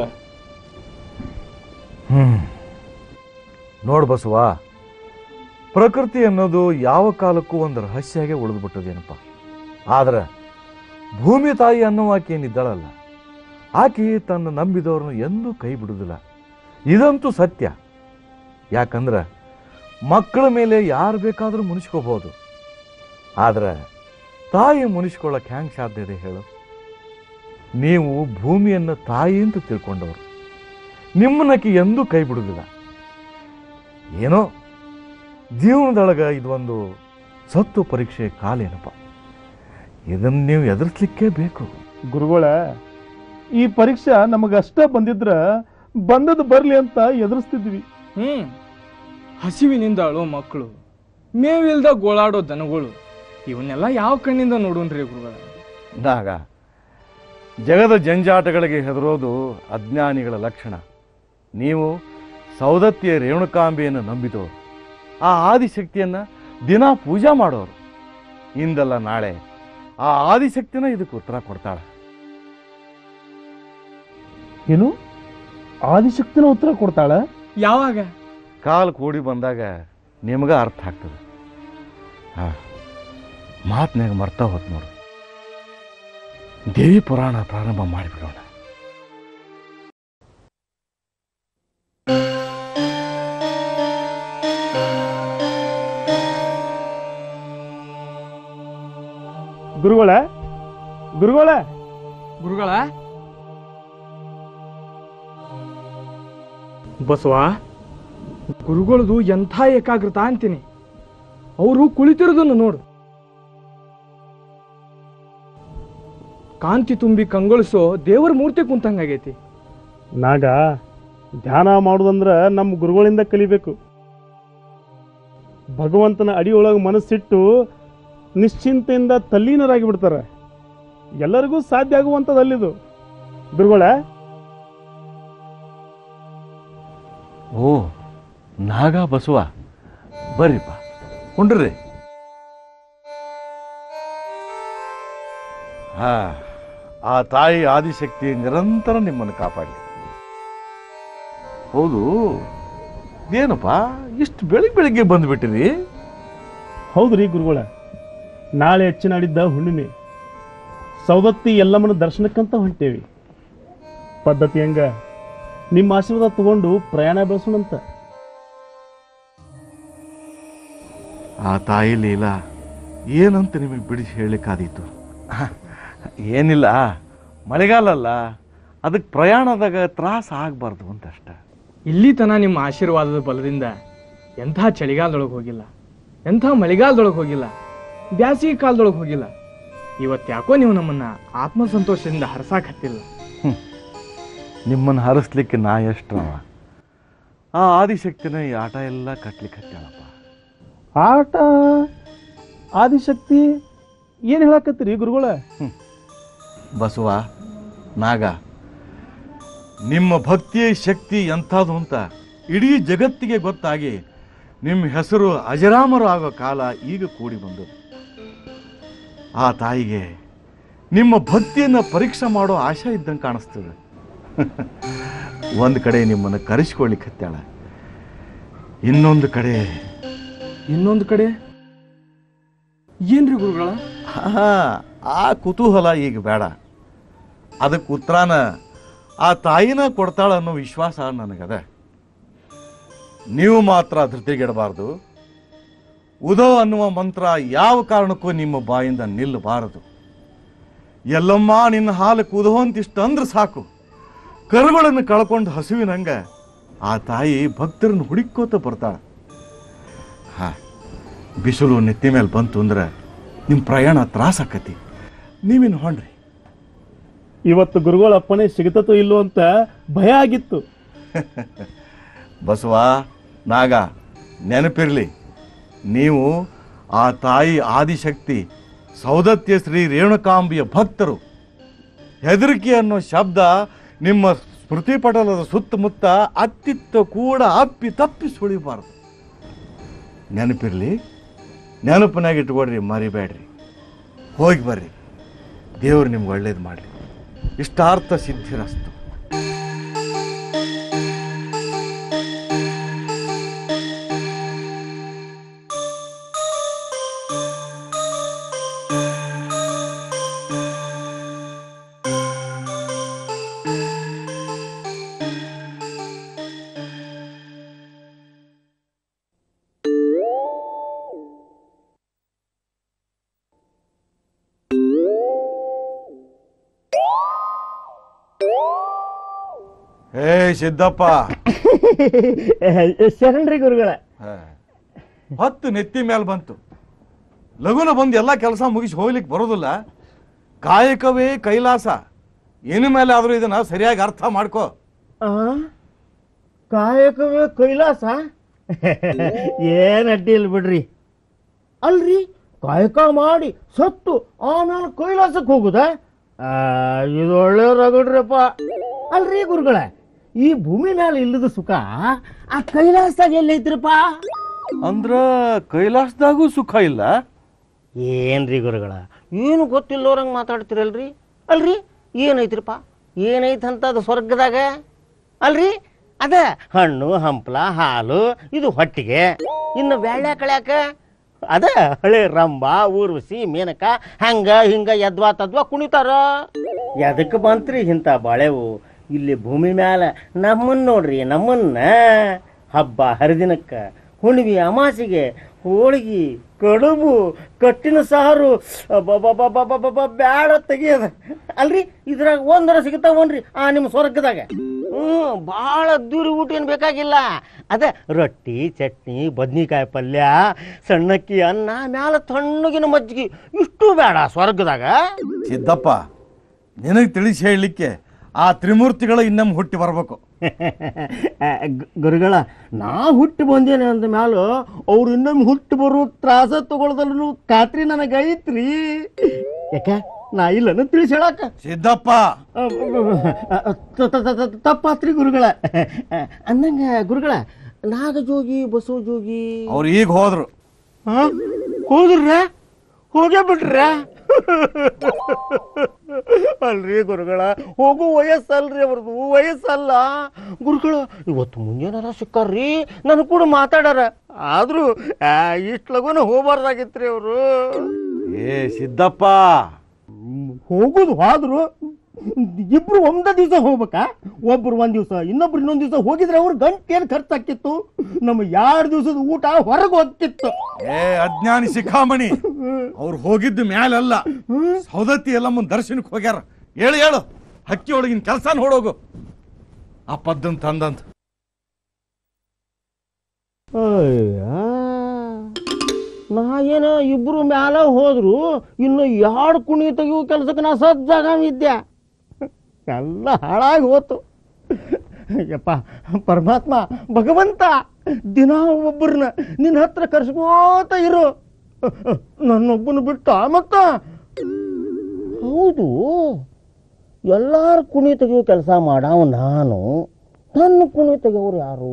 ಹ್ಮ್ ನೋಡು ಬಸವ, ಪ್ರಕೃತಿ ಅನ್ನೋದು ಯಾವ ಕಾಲಕ್ಕೂ ಒಂದು ರಹಸ್ಯಾಗೆ ಉಳಿದ್ಬಿಟ್ಟದೇನಪ್ಪ. ಆದ್ರೆ ಭೂಮಿ ತಾಯಿ ಅನ್ನೋ ಆಕೆ ಏನಿದ್ದಾಳಲ್ಲ, ಆಕೆ ತನ್ನ ನಂಬಿದವ್ರನ್ನ ಎಂದೂ ಕೈ ಬಿಡುವುದಿಲ್ಲ. ಇದಂತೂ ಸತ್ಯ. ಯಾಕಂದ್ರೆ ಮಕ್ಕಳ ಮೇಲೆ ಯಾರು ಬೇಕಾದರೂ ಮುನಿಸ್ಕೋಬಹುದು, ಆದ್ರೆ ತಾಯಿ ಮುನಿಸ್ಕೊಳ್ಳೋಕೆ ಹ್ಯಾಂಗೆ ಸಾಧ್ಯ ಇದೆ ಹೇಳು? ನೀವು ಭೂಮಿಯನ್ನು ತಾಯಿ ಅಂತ ತಿಳ್ಕೊಂಡವರು, ನಿಮ್ಮನ್ನಕ್ಕೆ ಎಂದೂ ಕೈ ಬಿಡುವುದಿಲ್ಲ. ಏನೋ ಜೀವನದೊಳಗೆ ಇದೊಂದು ಸತ್ತು ಪರೀಕ್ಷೆ ಕಾಲೇನಪ್ಪ, ಇದನ್ನು ನೀವು ಎದುರಿಸ್ಲಿಕ್ಕೇ ಬೇಕು. ಗುರುಗಳ, ಈ ಪರೀಕ್ಷೆ ನಮಗಷ್ಟೇ ಬಂದಿದ್ರ ಬಂದದ್ದು ಬರಲಿ ಅಂತ ಎದುರಿಸ್ತಿದ್ವಿ. ಹ್ಮ್ ಹಸಿವಿನಿಂದ ಅಳೋ ಮಕ್ಕಳು, ಮೇವಿಲ್ದ ಗೋಳಾಡೋ ದನಗಳು, ಇವನ್ನೆಲ್ಲ ಯಾವ ಕಣ್ಣಿಂದ ನೋಡೋಣ್ರಿ ಗುರುಗಳ? ನಾಗ, ಜಗದ ಜಂಜಾಟಗಳಿಗೆ ಹೆದರೋದು ಅಜ್ಞಾನಿಗಳ ಲಕ್ಷಣ. ನೀವು ಸೌದತ್ತಿಯ ರೇಣುಕಾಂಬೆಯನ್ನು ನಂಬಿದವರು, ಆ ಆದಿಶಕ್ತಿಯನ್ನು ದಿನ ಪೂಜಾ ಮಾಡೋರು. ಇಂದಲ್ಲ ನಾಳೆ ಆ ಆದಿಶಕ್ತಿನ ಇದಕ್ಕೆ ಉತ್ತರ ಕೊಡ್ತಾಳೆ. ಏನು ಆದಿಶಕ್ತಿನ ಉತ್ತರ ಕೊಡ್ತಾಳ? ಯಾವಾಗ? ಕಾಲು ಕೂಡಿ ಬಂದಾಗ ನಿಮಗ ಅರ್ಥ ಆಗ್ತದೆ. ಹಾ, ಮಾತನಾಗ ಮರ್ತಾ ಹೋತ್ ನೋಡು. ದೇವಿ ಪುರಾಣ ಪ್ರಾರಂಭ ಮಾಡಿಬಿಡೋಣ. ಗುರುಗಳ ಗುರುಗಳ ಗುರುಗಳ ಬಸವ, ಗುರುಗಳದು ಎಂಥ ಏಕಾಗ್ರತ ಅಂತೀನಿ. ಅವರು ಕುಳಿತಿರೋದನ್ನು ನೋಡು. ಕಾಂತಿ ತುಂಬಿ ಕಂಗೊಳಿಸೋ ದೇವರ ಮೂರ್ತಿ ಕುಂತಂಗಾಗೈತಿ. ನಾಗ, ಧ್ಯಾನ ಮಾಡುದಂದ್ರ ನಮ್ಮ ಗುರುಗಳಿಂದ ಕಲಿಬೇಕು. ಭಗವಂತನ ಅಡಿಯೊಳಗೆ ಮನಸ್ಸಿಟ್ಟು ನಿಶ್ಚಿಂತೆಯಿಂದ ತಲ್ಲೀನರಾಗಿ ಬಿಡ್ತಾರೆ. ಎಲ್ಲರಿಗೂ ಸಾಧ್ಯ ಆಗುವಂಥದ್ದಲ್ಲಿದು ಗುರುಗಳ. ಓ ನಾಗ ಬಸವ, ಬರ್ರಿಪ್ಪ ಕುಂಡ್ರಿ. ಹಾ, ಆ ತಾಯಿ ಆದಿಶಕ್ತಿ ನಿರಂತರ ನಿಮ್ಮನ್ನು ಕಾಪಾಡಲಿ. ಹೌದು, ಏನಪ್ಪ ಇಷ್ಟು ಬೆಳಿಗ್ಗೆ ಬೆಳಿಗ್ಗೆ ಬಂದ್ಬಿಟ್ಟಿರಿ? ಹೌದ್ರಿ ಗುರುಗಳ, ನಾಳೆ ಹೆಚ್ಚಿನಾಡಿದ್ದ ಹುಣ್ಣಿಮೆ, ಸೌದತ್ತಿ ಎಲ್ಲಮ್ಮನ ದರ್ಶನಕ್ಕಂತ ಹೊಂಟೇವಿ. ಪದ್ಧತಿ ಹಂಗ ನಿಮ್ಮ ಆಶೀರ್ವಾದ ತಗೊಂಡು ಪ್ರಯಾಣ ಬೆಳೆಸೋಣಂತ. ಆ ತಾಯಿ ಲೀಲಾ ಏನಂತ ನಿಮಗೆ ಬಿಡಿಸಿ ಹೇಳಲಿಕ್ಕಾದೀತು? ಏನಿಲ್ಲ, ಮಳೆಗಾಲ ಅಲ್ಲ, ಅದಕ್ಕೆ ಪ್ರಯಾಣದಾಗ ತ್ರಾಸ ಆಗಬಾರ್ದು ಅಂತಷ್ಟ. ಇಲ್ಲಿ ತನ ನಿಮ್ಮ ಆಶೀರ್ವಾದದ ಬಲದಿಂದ ಎಂಥ ಚಳಿಗಾಲದೊಳಗೆ ಹೋಗಿಲ್ಲ, ಎಂಥ ಮಳೆಗಾಲದೊಳಗೆ ಹೋಗಿಲ್ಲ, ಬ್ಯಾಸಿಗೆ ಕಾಲದೊಳಗೆ ಹೋಗಿಲ್ಲ. ಇವತ್ತು ಯಾಕೋ ನೀವು ನಮ್ಮನ್ನ ಆತ್ಮಸಂತೋಷದಿಂದ ಹರಸಾಕತ್ತಿಲ್ಲ. ನಿಮ್ಮನ್ನು ಹರಿಸ್ಲಿಕ್ಕೆ ನಾ ಎಷ್ಟವ? ಆ ಆದಿಶಕ್ತಿನ ಈ ಆಟ ಎಲ್ಲ ಕಟ್ಲಿಕ್ಕೆ ಹತ್ತೇಳಪ್ಪ. ಆಟ? ಆದಿಶಕ್ತಿ ಏನು ಹೇಳಕತ್ತೀರಿ ಗುರುಗಳ? ಬಸವ, ನಾಗ, ನಿಮ್ಮ ಭಕ್ತಿಯ ಶಕ್ತಿ ಎಂಥದ್ದು ಅಂತ ಇಡೀ ಜಗತ್ತಿಗೆ ಗೊತ್ತಾಗಿ ನಿಮ್ಮ ಹೆಸರು ಅಜರಾಮರ ಆಗೋ ಕಾಲ ಈಗ ಕೂಡಿ ಬಂದು, ಆ ತಾಯಿಗೆ ನಿಮ್ಮ ಭಕ್ತಿಯನ್ನು ಪರೀಕ್ಷೆ ಮಾಡೋ ಆಶೆ ಇದ್ದಂಗೆ ಕಾಣಿಸ್ತದೆ. ಒಂದು ಕಡೆ ನಿಮ್ಮನ್ನು ಕರೆಸ್ಕೊಳ್ಳಿಕ್ಕೆ ಹತ್ತಾಳ, ಇನ್ನೊಂದು ಕಡೆ ಇನ್ನೊಂದು ಕಡೆ ಏನ್ರಿ ಗುರುಗಳ? ಹಾ, ಆ ಕುತೂಹಲ ಈಗ ಬೇಡ. ಅದಕ್ಕೆ ಉತ್ತರಾನ ಆ ತಾಯಿನ ಕೊಡ್ತಾಳ ಅನ್ನೋ ವಿಶ್ವಾಸ ನನಗದ. ನೀವು ಮಾತ್ರ ಧೃತಿಗೆಡಬಾರ್ದು. ಉದೋ ಅನ್ನುವ ಮಂತ್ರ ಯಾವ ಕಾರಣಕ್ಕೂ ನಿಮ್ಮ ಬಾಯಿಂದ ನಿಲ್ಲಬಾರದು. ಎಲ್ಲಮ್ಮ ನಿನ್ನ ಹಾಲು ಕುದೋ ಅಂತಿಷ್ಟು ಅಂದ್ರೆ ಸಾಕು, ಕರುಗಳನ್ನು ಕಳ್ಕೊಂಡು ಹಸುವಿನಂಗ ಆ ತಾಯಿ ಭಕ್ತರನ್ನು ಹುಡುಕೋತ ಬರ್ತಾಳ. ಹಾ, ಬಿಸಿಲು ನೆತ್ತಿ ಮೇಲೆ ಬಂತು ಅಂದ್ರೆ ನಿಮ್ಮ ಪ್ರಯಾಣ ತ್ರಾಸಾಕತಿ. ನೀವಿನ್ನು ಹೊಂಡ್ರಿ. ಇವತ್ತು ಗುರುಗಳ ಅಪ್ಪಣೆ ಸಿಗತೋ ಇಲ್ಲೋ ಅಂತ ಭಯ ಆಗಿತ್ತು. ಬಸವ, ನಾಗ, ನೆನಪಿರ್ಲಿ, ನೀವು ಆ ತಾಯಿ ಆದಿಶಕ್ತಿ ಸೌದತ್ಯ ಶ್ರೀ ರೇಣುಕಾಂಬಿಯ ಭಕ್ತರು. ಹೆದರಿಕೆ ಅನ್ನೋ ಶಬ್ದ ನಿಮ್ಮ ಸ್ಮೃತಿ ಪಟಲದ ಸುತ್ತಮುತ್ತ ಅತ್ತಿತ್ತ ಕೂಡ ಅಪ್ಪಿ ತಪ್ಪಿ ಸುಳಿಬಾರ್ದು. ನೆನಪಿರ್ಲಿ, ನೆನಪಿನಾಗ ಇಟ್ಕೊಡ್ರಿ, ಮರಿಬೇಡ್ರಿ. ಹೋಗಿ ಬರ್ರಿ, ದೇವ್ರು ನಿಮ್ಗೆ ಒಳ್ಳೇದು ಮಾಡಲಿ. ಇಷ್ಟಾರ್ಥ ಸಿದ್ಧಿರಸ್ತು. ಏ ಸಿದ್ದಪ್ಪ, ಶರಣ್ರಿ ಗುರುಗಳ. ಹೊತ್ತು ನೆತ್ತಿ ಮೇಲೆ ಬಂತು. ಲಗುನ ಬಂದು ಎಲ್ಲ ಕೆಲಸ ಮುಗಿಸಿ ಹೋಗ್ಲಿಕ್ಕೆ ಬರೋದಿಲ್ಲ. ಕಾಯಕವೇ ಕೈಲಾಸ. ಇನ್ನು ಮೇಲೆ ಆದ್ರೂ ಇದನ್ನ ಸರಿಯಾಗಿ ಅರ್ಥ ಮಾಡ್ಕೋ. ಕಾಯಕವೇ ಕೈಲಾಸ ಏನ್ ಅಡ್ಡಿ ಇಲ್ಲ ಬಿಡ್ರಿ. ಅಲ್ರಿ, ಕಾಯಕ ಮಾಡಿ ಸತ್ತು ಆಮೇಲೆ ಕೈಲಾಸಕ್ಕೆ ಹೋಗುದ? ಇದು ಒಳ್ಳೆ ರಗಡ್ರಪ್ಪ. ಅಲ್ರಿ ಗುರುಗಳ, ಈ ಭೂಮಿ ಮೇಲೆ ಇಲ್ಲದ ಸುಖ ಆ ಕೈಲಾಸದಾಗ ಎಲ್ಲೈತ್ರಪ್ಪ? ಅಂದ್ರ ಕೈಲಾಸದಾಗೂ ಸುಖ ಇಲ್ಲ? ಏನ್ರಿ ಗುರುಗಳ, ಏನು ಗೊತ್ತಿಲ್ಲೋರಂಗೆ ಮಾತಾಡ್ತಿರಲ್ರಿ? ಅಲ್ರಿ, ಏನೈತ್ರಪ್ಪ? ಏನೈತಂತ ಅದು ಸ್ವರ್ಗದಾಗ? ಅಲ್ರಿ, ಅದ ಹಣ್ಣು ಹಂಪ್ಲ ಹಾಲು ಇದು ಹೊಟ್ಟಿಗೆ. ಇನ್ನು ಬ್ಯಾಳ್ಯ ಕಳ್ಯಾಕ ಅದ ಹಳೆ ರಂಬ ಊರ್ವಶಿ ಮೇನಕ ಹಂಗ ಹಿಂಗ ಯದ್ವಾ ತದ್ವಾ ಕುಣಿತಾರ. ಎದಕ್ಕೆ ಬಂತ್ರಿ ಇಂಥ ಬಾಳೆವು? ಇಲ್ಲಿ ಭೂಮಿ ಮ್ಯಾಲ ನಮ್ಮನ್ನ ನೋಡ್ರಿ, ನಮ್ಮನ್ನ ಹಬ್ಬ ಹರಿದಿನಕ್ಕ, ಹುಣ್ಣಿಮೆ ಅಮಾಸಿಗೆ ಹೋಳಿಗೆ ಕಡುಬು ಕಟ್ಟಿನ ಸಾರು ಬ್ಯಾಡ ತೆಗಿಯದ. ಅಲ್ರಿ, ಇದ್ರಾಗ ಒಂದರ ಸಿಗುತ್ತಾವನ್ರಿ ಆ ನಿಮ್ಮ ಸ್ವರ್ಗದಾಗ. ಹ್ಞೂ, ಭಾಳ ಅದ್ದೂರಿ ಊಟ ಏನು ಬೇಕಾಗಿಲ್ಲ. ಅದ ರೊಟ್ಟಿ ಚಟ್ನಿ ಬದ್ನಿಕಾಯಿ ಪಲ್ಯ ಸಣ್ಣಕ್ಕಿ ಅನ್ನ ಮ್ಯಾಲ ತಣ್ಣಗಿನ ಮಜ್ಜಿಗೆ, ಇಷ್ಟು ಬೇಡ ಸ್ವರ್ಗದಾಗ? ಸಿದ್ದಪ್ಪ, ನಿನಗೆ ತಿಳಿಸಿ ಹೇಳಲಿಕ್ಕೆ ಆ ತ್ರಿಮೂರ್ತಿಗಳು ಇನ್ನೊಮ್ಮೆ ಹುಟ್ಟಿ ಬರ್ಬೇಕು. ಗುರುಗಳ, ನಾ ಹುಟ್ಟಿ ಬಂದೇನೆ ಅಂದ ಮ್ಯಾಲ ಅವ್ರು ಇನ್ನೊಮ್ಮೆ ಹುಟ್ಟಿ ಬರೋ ತ್ರಾಸ ತಗೊಳ್ದಲ್ಲೂ ಖಾತ್ರಿ ನನಗೈತ್ರಿ. ಯಾಕ ನಾ ಇಲ್ಲನ ತಿಳಿಸಿ ಹೇಳಕ್ಕ? ಸಿದ್ದಪ್ಪ, ತಪ್ಪಾತ್ರಿ ಗುರುಗಳ. ಅಂದಂಗ ಗುರುಗಳ, ನಾಗಜೋಗಿ ಬಸವಜೋಗಿ ಅವ್ರು ಈಗ ಹೋದ್ರು. ಹೋದ್ರ? ಹೋಗೇ ಬಿಟ್ರ? ಅಲ್ರಿ ಗುರುಗಳ, ಹೋಗು ವಯಸ್ಸಲ್ರಿ ಅವ್ರದ್ದು, ವಯಸ್ಸಲ್ಲ. ಗುರುಗಳ, ಇವತ್ತು ಮುಂಜಾನಾರ ಸಿಕ್ಕಾರ್ರಿ, ನನ್ ಕೂಡ ಮಾತಾಡಾರ. ಆದ್ರೂ ಇಷ್ಟು ಲಗುನ ಹೋಗ್ಬಾರ್ದಾಗಿತ್ರಿ ಅವರು. ಏ ಸಿದ್ದಪ್ಪ, ಹೋಗುದು ಆದ್ರು ಇಬ್ರು ಒಂದ ದಿವಸ ಹೋಗ್ಬೇಕಾ? ಒಬ್ರು ಒಂದ್ ದಿವಸ, ಇನ್ನೊಬ್ರು ಇನ್ನೊಂದ್ ದಿವಸ ಹೋಗಿದ್ರೆ ಅವ್ರ ಗಂಟೆ ಏನ್ ಖರ್ಚಾಕಿತ್ತು? ನಮ್ಮ ಎರಡು ದಿವಸದ ಊಟ ಹೊರಗೆ ಹೋಗ್ತಿತ್ತು. ಏ ಅಜ್ಞಾನಿ ಶಿಖಾಮಣಿ, ಅವ್ರು ಹೋಗಿದ್ದು ಮ್ಯಾಲಲ್ಲ, ಸೌದತ್ತಿ ಎಲ್ಲ ಮುಂದೆ ದರ್ಶನಕ್ಕೆ ಹೋಗ್ಯಾರ. ಹೇಳು ಹೇಳು, ಹಕ್ಕಿ ಒಳಗಿನ ಕೆಲಸ ನೋಡೋಗು. ಆ ಪದ್ದನ್ ತಂದಂತ ನಾ ಏನ ಇಬ್ರು ಮ್ಯಾಲ ಹೋದ್ರು, ಇನ್ನು ಎರಡು ಕುಣಿ ತೆಗಿಯೋ ಕೆಲ್ಸಕ್ಕೆ ನಾ ಸಜ್ಜಾಗಿದ್ದೆ. ಎಲ್ಲ ಹಾಳಾಗಿ ಹೋತು. ಯಪ್ಪ ಪರಮಾತ್ಮ, ಭಗವಂತ, ದಿನ ಒಬ್ಬರನ್ನ ನಿನ್ನ ಹತ್ರ ಕರ್ಸ್ಕೋತ ಇರು. ನನ್ನೊಬ್ಬನ ಬಿಟ್ಟ ಮತ್ತ? ಹೌದು, ಎಲ್ಲಾರು ಕುಣಿ ತೆಗಿಯೋ ಕೆಲಸ ಮಾಡಾವ ನಾನು, ನನ್ನ ಕುಣಿ ತೆಗಿಯೋರು ಯಾರು?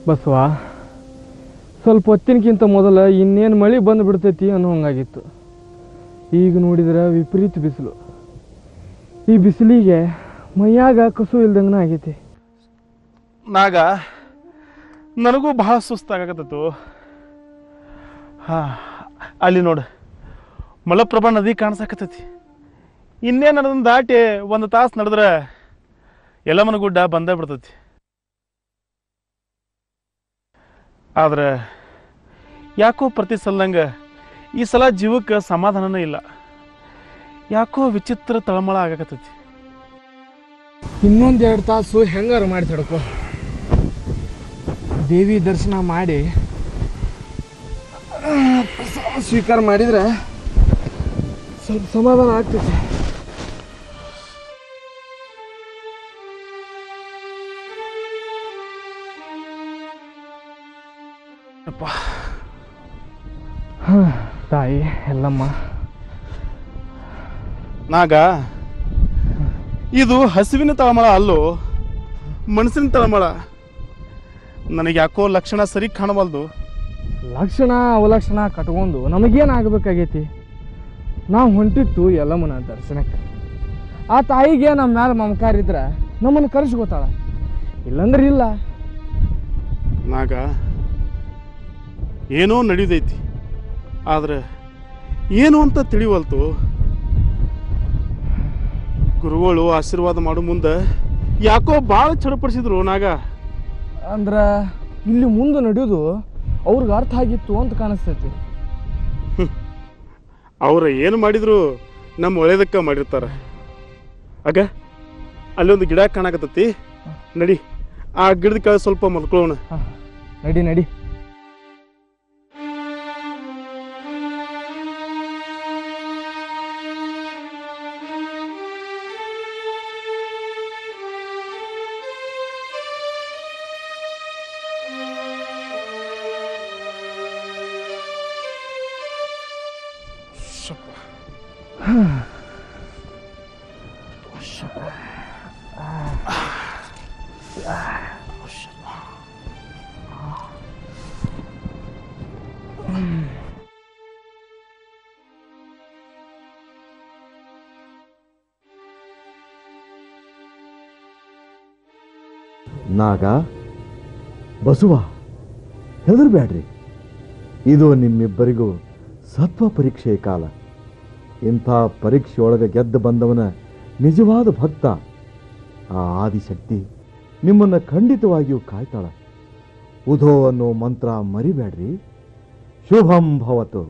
ಬಸವ, ಸ್ವಲ್ಪ ಹೊತ್ತಿನಕ್ಕಿಂತ ಮೊದಲ ಇನ್ನೇನು ಮಳೆ ಬಂದು ಬಿಡ್ತೈತಿ ಅನ್ನೋ ಹಂಗಾಗಿತ್ತು. ಈಗ ನೋಡಿದ್ರೆ ವಿಪರೀತ ಬಿಸಿಲು. ಈ ಬಿಸಿಲಿಗೆ ಮೈಯಾಗ ಕಸು ಇಲ್ದಂಗನ ಆಗೈತಿ. ನಾಗ ನನಗೂ ಬಹಳ ಸುಸ್ತಾಗತ್ತತ್ತು. ಹಾ, ಅಲ್ಲಿ ನೋಡು ಮಲಪ್ರಭಾ ನದಿ ಕಾಣಿಸಾಕತ್ತೈತಿ. ಇನ್ನೇನು ಅದನ್ನು ದಾಟಿ ಒಂದು ತಾಸು ನಡೆದ್ರೆ ಯಲ್ಲಮ್ಮನ ಗುಡ್ಡ ಬಂದೇ ಬಿಡ್ತೈತಿ. ಆದ್ರೆ ಯಾಕೋ ಪ್ರತಿ ಸಲಂಗೆ ಈ ಸಲ ಜೀವಕ್ಕೆ ಸಮಾಧಾನನೇ ಇಲ್ಲ. ಯಾಕೋ ವಿಚಿತ್ರ ತಳಮಳ ಆಗಕತ್ತೈತಿ. ಇನ್ನೊಂದು ಎರಡು ತಾಸು ಹೆಂಗಾರು ಮಾಡಿ ತಡ್ಕೊ. ದೇವಿ ದರ್ಶನ ಮಾಡಿ ಸ್ವೀಕಾರ ಮಾಡಿದ್ರೆ ಸ್ವಲ್ಪ ಸಮಾಧಾನ ಆಗ್ತೈತಿ. ತಾಯಿ ಎಲ್ಲಮ್ಮ, ನಾಗ ಇದು ಹಸಿವಿನ ತಳಮಳ ಅಲ್ಲೋ, ಮನಸ್ಸಿನ ತಳಮಳ. ನನಗೆ ಯಾಕೋ ಲಕ್ಷಣ ಸರಿ ಕಾಣವಲ್ದು. ಲಕ್ಷಣ ಅವಲಕ್ಷಣ ಕಟ್ಕೊಂಡು ನಮಗೇನಾಗಬೇಕಾಗೈತಿ? ನಾವು ಹೊಂಟಿತ್ತು ಎಲ್ಲಮ್ಮನ ದರ್ಶನಕ್ಕೆ. ಆ ತಾಯಿಗೆ ನಮ್ಮ ಮ್ಯಾಲೆ ಮಮಕಾರ ಇದ್ರೆ ನಮ್ಮನ್ನು ಕರೆಸ್ಕೋತಾಳ, ಇಲ್ಲಂದ್ರೆ ಇಲ್ಲ. ನಾಗ ಏನೋ ನಡೆದೈತಿ, ಆದ್ರೆ ಏನು ಅಂತ ತಿಳಿವಲ್ತು. ಗುರುಗಳು ಆಶೀರ್ವಾದ ಮಾಡೋ ಮುಂದೆ ಯಾಕೋ ಭಾಳ ಚಡಪಡಿಸಿದ್ರು ನಾಗ. ಅಂದ್ರ ಇಲ್ಲಿ ಮುಂದೆ ನಡೆಯೋದು ಅವ್ರಿಗೆ ಅರ್ಥ ಆಗಿತ್ತು ಅಂತ ಕಾಣಿಸ್ತೈತಿ. ಅವ್ರ ಏನು ಮಾಡಿದ್ರು ನಮ್ಮ ಒಳ್ಳೇದಕ್ಕ ಮಾಡಿರ್ತಾರ. ಆಗ ಅಲ್ಲೊಂದು ಗಿಡ ಕಾಣಕತ್ತತಿ, ನಡಿ ಆ ಗಿಡದ ಕೆಳಗೆ ಸ್ವಲ್ಪ ಮಲ್ಕೊಳ್ಳೋಣ. ನಡಿ ನಡಿ. ನಾಗ, ಬಸವ, ಹೆದರ್ಬೇಡ್ರಿ. ಇದು ನಿಮ್ಮಿಬ್ಬರಿಗೂ ಸತ್ವ ಪರೀಕ್ಷೆಯ ಕಾಲ. ಇಂಥ ಪರೀಕ್ಷೆಯೊಳಗೆ ಗೆದ್ದು ಬಂದವನ ನಿಜವಾದ ಭಕ್ತ ಆ ಆದಿಶಕ್ತಿ ನಿಮ್ಮನ್ನು ಖಂಡಿತವಾಗಿಯೂ ಕಾಯ್ತಾಳ. ಉಧೋ ಅನ್ನೋ ಮಂತ್ರ ಮರಿಬೇಡ್ರಿ. ಶುಭಂ ಭವತು.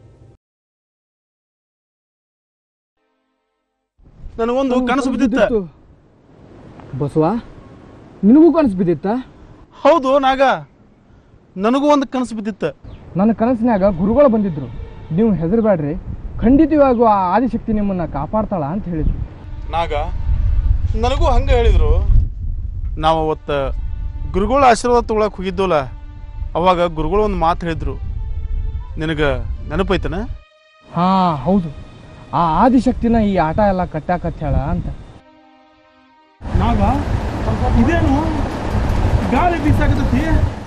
ನನಗೊಂದು ಕನಸು ಬಿದ್ದಿತ್ತು ಬಸವ. ನಿನಗೂ ಕನಸು ಬಿದ್ದಿತ್ತ? ಹೌದು ನಾಗ, ನನಗೂ ಒಂದು ಕನಸು ಬಿದ್ದಿತ್ತು. ನನ್ನ ಕನಸಿನಾಗ ಗುರುಗಳು ಬಂದಿದ್ರು. ನೀವು ಹೆದರ್ಬೇಡ್ರಿ, ಖಂಡಿತವಾಗೂ ಆ ಆದಿಶಕ್ತಿ ನಿಮ್ಮನ್ನ ಕಾಪಾಡ್ತಾಳ ಅಂತ ಹೇಳಿದ್ರು. ನಾಗ ನನಗೂ ಹಂಗೆ ಹೇಳಿದ್ರು. ನಾವು ಅವತ್ತು ಗುರುಗಳ ಆಶೀರ್ವಾದ ತಗೊಳಕ್ ಹೋಗಿದ್ದೋಲ್ಲ, ಅವಾಗ ಗುರುಗಳು ಒಂದು ಮಾತು ಹೇಳಿದ್ರು. ನಿನಗೆ ನೆನಪೈತನ? ಹಾ ಹೌದು, ಆ ಆದಿಶಕ್ತಿನ ಈ ಆಟ ಎಲ್ಲ ಕಟ್ಟಾಕತ್ತೇಳ ಅಂತ. ನಾಗ ಇದೇನು ಗಾಳಿ ಬೀಸಾಕತ್ತೈತಿ?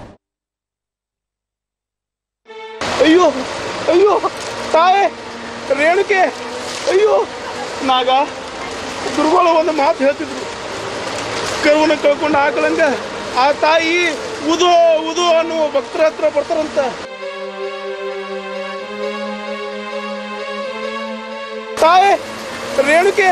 ಅಯ್ಯೋ ಅಯ್ಯೋ ತಾಯಿ ರೇಣುಕೆ, ಅಯ್ಯೋ ನಾಗ ಗುರುಗಳು ಒಂದು ಮಾತು ಹೇಳ್ತಿದ್ರು. ಕರುವನ್ನ ಕಳ್ಕೊಂಡು ಆಕಳಂಗ ಆ ತಾಯಿ ಉದೋ ಉದೋ ಅನ್ನುವ ಭಕ್ತರ ಹತ್ರ ಬರ್ತಾರಂತ. ತಾಯಿ ರೇಣುಕೆ,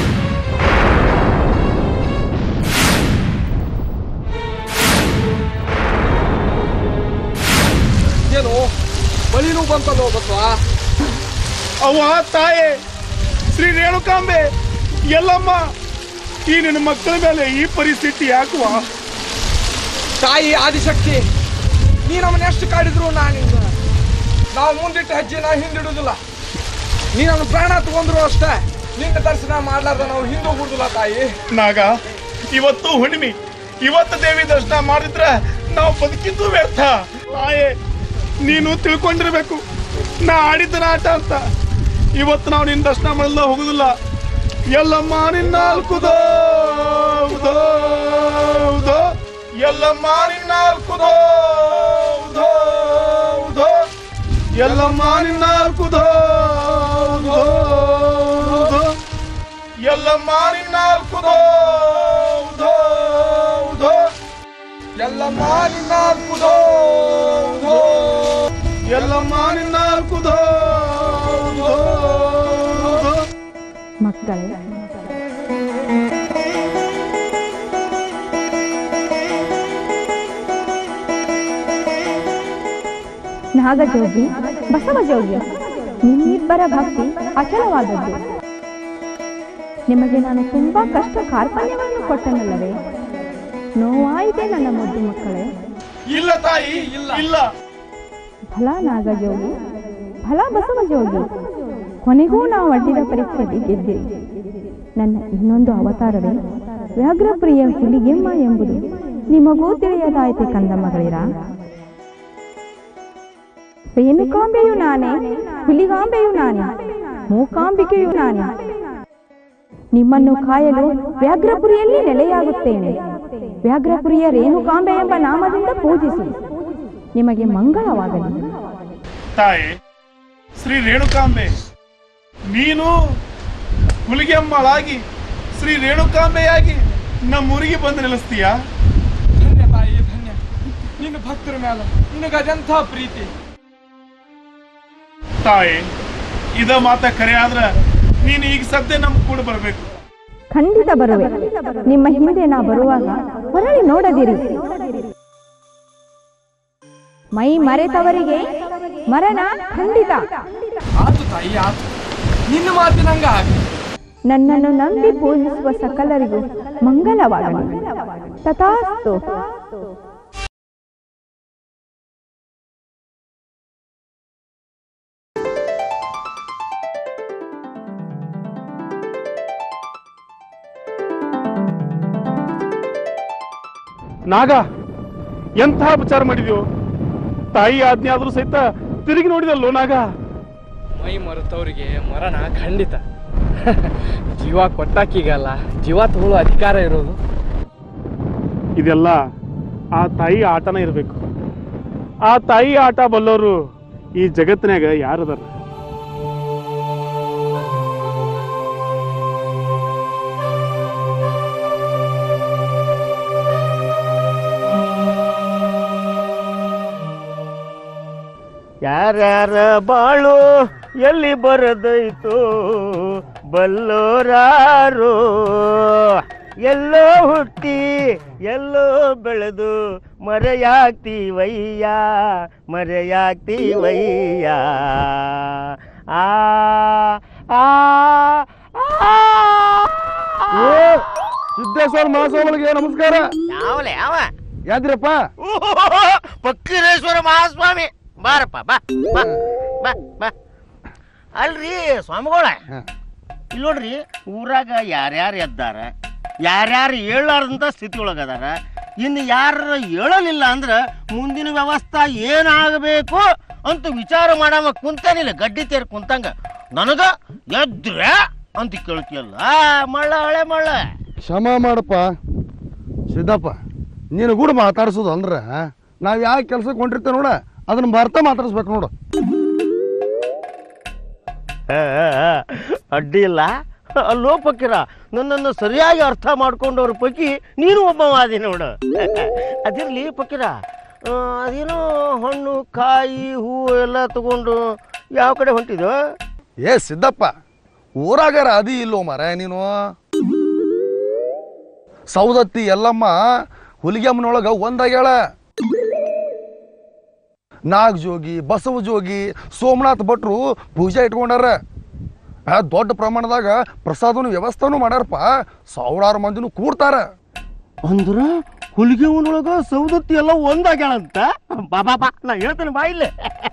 ಏನು ಬಲಿನೂ ಬಂತಲ್ಲೋ ಬಸವ? ಅವ್ವ ತಾಯಿ ಶ್ರೀ ರೇಣುಕಾಂಬೆ, ಎಲ್ಲಮ್ಮ, ಈ ನಿನ್ನ ಮಕ್ಕಳ ಮೇಲೆ ಈ ಪರಿಸ್ಥಿತಿ ಯಾಕುವ? ತಾಯಿ ಆದಿಶಕ್ತಿ, ನೀ ನಮ್ಮನ್ನ ಎಷ್ಟು ಕಾಡಿದ್ರು ನಾನಿಂದ ನಾವು ಮುಂದಿಟ್ಟ ಹೆಜ್ಜೆ ನಾವು ಹಿಂದಿಡುದಿಲ್ಲ. ನೀ ನನ್ನ ಪ್ರಾಣ ತಗೊಂಡ್ರು ಅಷ್ಟೇ, ನಿನ್ನ ದರ್ಶನ ಮಾಡ್ಲಾರ್ದ ನಾವು ಹಿಂದೋಗುದಿಲ್ಲ ತಾಯಿ. ನಾಗ ಇವತ್ತು ಹುಣ್ಣಿಮೆ, ಇವತ್ತು ದೇವಿ ದರ್ಶನ ಮಾಡಿದ್ರೆ ನಾವು ಬದುಕಿದ್ದು ವ್ಯರ್ಥ. ತಾಯೇ ನೀನು ತಿಳ್ಕೊಂಡಿರ್ಬೇಕು, ನಾ ಆಡಿದ್ದ ಆಟ ಅಂತ. ಇವತ್ತು ನಾವು ನಿನ್ನ ದರ್ಶನ ಮಾಡಲ್ಲ ಹೋಗುದಿಲ್ಲ. ಎಲ್ಲಮ್ಮ ನಿನ್ನ ನಾಲ್ಕುದೋ ಉದೋ ಉದೋ ಎಲ್ಲಮ್ಮ ನಿನ್ನಾಲ್ಕುದೋ ಉಧೋ ಉಧೋ ಎಲ್ಲಮ್ಮ ನಿನ್ನಾಲ್ಕುದೋ ಉಧೋ ಉಧೋ ಎಲ್ಲಮ್ಮ ನಿನ್ನಾಲ್ಕುದೋ ಉಧೋ ಉಧೋ ಎಲ್ಲಮ್ಮ ನಿನ್ನಾಲ್ಕುದೋ ಉಧೋ ಎಲ್ಲಮ್ಮ ನಿನ್ನಾಲ್ಕುದೋ ಉಧೋ ಉಧೋ ಮಕ್ಕಳೇ, ನಾಗಜೋಗಿ ಬಸವಜೋಗಿ ನಿಮ್ಮಿಬ್ಬರ ಭಕ್ತಿ ಅಚಲವಾದದ್ದು. ನಿಮಗೆ ನಾನು ತುಂಬಾ ಕಷ್ಟ ಕಾರ್ಪಣ್ಯವನ್ನು ಕೊಟ್ಟನಲ್ಲವೇ? ನೋವಾಯಿತೆ ನನ್ನ ಮುದ್ದು ಮಕ್ಕಳೇ. ಇಲ್ಲ ತಾಯಿ, ಇಲ್ಲ ಇಲ್ಲ. ಫಲ ನಾಗಜೋಗಿ, ಫಲ ಬಸವಜೋಗಿ, ಕೊನೆಗೂ ನಾವು ಅಡ್ಡಿದ ಪರೀಕ್ಷೆಯಲ್ಲಿ ಗೆದ್ದಿರಿ. ನನ್ನ ಇನ್ನೊಂದು ಅವತಾರವೇ ವ್ಯಾಘ್ರಪ್ರಿಯ ಹುಲಿಗೆಮ್ಮ ಎಂಬುದು ನಿಮಗೂ ತಿಳಿಯದಾಯಿತೆ ಕಂದಮ್ಮಗಳಿರ. ರೇಣುಕಾಂಬೆಯು ನಾನೇ, ಹುಲಿಗಾಂಬೆಯು ನಾನೇ, ಮೂಕಾಂಬಿಕೆಯು ನಾನೇ. ನಿಮ್ಮನ್ನು ಕಾಯಲು ವ್ಯಾಘ್ರಪುರಿಯಲ್ಲಿ ನೆಲೆಯಾಗುತ್ತೇನೆ. ವ್ಯಾಘ್ರಪುರಿಯ ರೇಣುಕಾಂಬೆ ಎಂಬ ನಾಮದಿಂದ ಪೂಜಿಸಿ. ನಿಮಗೆ ಮಂಗಳವಾಗಲಿ. ತಾಯಿ ಶ್ರೀ ರೇಣುಕಾಂಬೆ, ನೀನು ಹುಲಿಗೆಮ್ಮಳಾಗಿ ಶ್ರೀ ರೇಣುಕಾಂಬೆಯಾಗಿ ನಮ್ಮೂರಿಗೆ ಬಂದು ನೆಲೆಸ್ತೀಯಾ? ಧನ್ಯ ತಾಯಿ, ಧನ್ಯ. ನಿನ್ನ ಭಕ್ತರ ಮೇಲೆ ನಿನಗದಂಥ ಪ್ರೀತಿ. ತಾಯಿ ಇದ ಮಾತ ಕರೆ ಆದ್ರ ನೀನು ಈಗ ಸದ್ಯ ನಮ್ ಕೂಡ ಬರ್ಬೇಕು. ಖಂಡಿತ ಬರುವೆ. ನಿಮ್ಮ ಹಿಂದೆ ನಾ ಬರುವಾಗ ಹೊರಳಿ ನೋಡದಿರಿ. ಮೈ ಮರೆತವರಿಗೆ ಮರಣ ಖಂಡಿತ. ಆತು ತಾಯಿ, ಆತು. ನಿನ್ನ ಮಾತಿನಂಗ ಆಗಲಿ. ನನ್ನನ್ನು ನಂಬಿ ಪೂಜಿಸುವ ಸಕಲರಿಗೂ ಮಂಗಲವಾಗಲಿ. ತಥಾಸ್ತು. ನಾಗ, ಎಂಥ ವಿಚಾರ ಮಾಡಿದ್ಯೋ? ತಾಯಿ ಆಜ್ಞೆ ಆದ್ರೂ ಸಹಿತ ತಿರುಗಿ ನೋಡಿದಲ್ಲೋ ನಾಗ. ಮೈ ಮರೆತವರಿಗೆ ಮರಣ ಖಂಡಿತ. ಜೀವ ಕೊಟ್ಟಾಕೀಗಲ್ಲ, ಜೀವ ತಗೊಳ್ಳೋ ಅಧಿಕಾರ ಇರೋದು. ಇದೆಲ್ಲ ಆ ತಾಯಿ ಆಟನ ಇರಬೇಕು. ಆ ತಾಯಿ ಆಟ ಬಲ್ಲೋರು ಈ ಜಗತ್ತಿನಾಗ ಯಾರದಾರ? ಯಾರ್ಯಾರ ಬಾಳು ಎಲ್ಲಿ ಬರದೈತು ಬಲ್ಲೋರಾರು, ಎಲ್ಲೋ ಹುಟ್ಟಿ ಎಲ್ಲೋ ಬೆಳೆದು ಮರೆಯಾಗ್ತೀವಯ್ಯ ಮರೆಯಾಗ್ತೀವಯ್ಯ. ಆ ಆ ಸಿದ್ದೇಶ್ವರ ಮಹಾಸ್ವಾಮಿಗಳಿಗೆ ನಮಸ್ಕಾರ. ಯಾವಲೆ ಯಾವ ಯಾದ್ರಪ್ಪ? ಫಕ್ಕೀರೇಶ್ವರ ಮಹಾಸ್ವಾಮಿ ಬಾರಪ್ಪ, ಬಾ ಬಾ ಬಾ ಬಾ. ಅಲ್ರಿ ಸ್ವಾಮಿಗಳ, ಇಲ್ಲಿ ನೋಡ್ರಿ, ಊರಾಗ ಯಾರ್ಯಾರು ಎದ್ದಾರ, ಯಾರ್ಯಾರು ಹೇಳಾರ್ದಂತ ಸ್ಥಿತಿ ಒಳಗದಾರ. ಇನ್ನು ಯಾರು ಹೇಳಲಿಲ್ಲ ಅಂದ್ರ ಮುಂದಿನ ವ್ಯವಸ್ಥೆ ಏನಾಗಬೇಕು ಅಂತ ವಿಚಾರ ಮಾಡವ ಕುಂತಾನಿಲ್ಲ, ಗಡ್ಡಿ ತೇರ್ ಕುಂತಂಗ. ನನಗ ಎದ್ರೆ ಅಂತ ಕೇಳ್ತಿಯಲ್ಲ, ಮಳ್ಳ ಹಳೆ ಮಳ್ಳ. ಕ್ಷಮ ಮಾಡಪ್ಪ ಸಿದ್ದಪ್ಪ, ನೀನು ಕೂಡ ಮಾತಾಡ್ಸೋದು ಅಂದ್ರೆ ನಾವು ಯಾವ ಕೆಲ್ಸಕ್ಕೆ ಹೊಂಟಿರ್ತೇವೆ ನೋಡ, ಅದನ್ನ ಬರ್ತಾ ಮಾತಾಡಿಸ್ಬೇಕು ನೋಡು. ಅಡ್ಡಿ ಇಲ್ಲ. ಅಲ್ಲೋ ಪಕ್ಕಿರ, ನನ್ನನ್ನು ಸರಿಯಾಗಿ ಅರ್ಥ ಮಾಡ್ಕೊಂಡವ್ರ ಪೈಕಿ ನೀನು ಒಬ್ಬವಾದಿ ನೋಡು. ಅದಿರ್ಲಿ ಪಕ್ಕಿರ, ಅದೇನೋ ಹಣ್ಣು ಕಾಯಿ ಹೂವು ಎಲ್ಲ ತಗೊಂಡು ಯಾವ ಕಡೆ ಹೊಂಟಿದ್ಯೋ? ಏ ಸಿದ್ದಪ್ಪ, ಊರಾಗಾರ ಅದಿ ಇಲ್ಲೋ ಮರ ನೀನು. ಸೌದತ್ತಿ ಎಲ್ಲಮ್ಮ ಹುಲಿಗೆಮ್ಮನೊಳಗ ಒಂದಾಗ್ಯಾಳ. ನಾಗಜೋಗಿ, ಬಸವಜೋಗಿ, ಸೋಮನಾಥ್ ಭಟ್ರು ಪೂಜೆ ಇಟ್ಕೊಂಡಾರ. ದೊಡ್ಡ ಪ್ರಮಾಣದಾಗ ಪ್ರಸಾದನು ವ್ಯವಸ್ಥೆನೂ ಮಾಡ್ಯಾರಪ್ಪ. ಸಾವಿರಾರು ಮಂದಿನೂ ಕೂಡ್ತಾರ. ಅಂದ್ರ ಹುಲಿಗೆಮ್ಮನೊಳಗ ಸೌದತ್ತಿ ಎಲ್ಲ ಒಂದಾಗ್ಯಾಳಂತ? ಬಾಬಾ ಬಾ, ನಾ ಹೇಳ್ತೇನೆ ಬಾ ಇಲ್ಲೇ.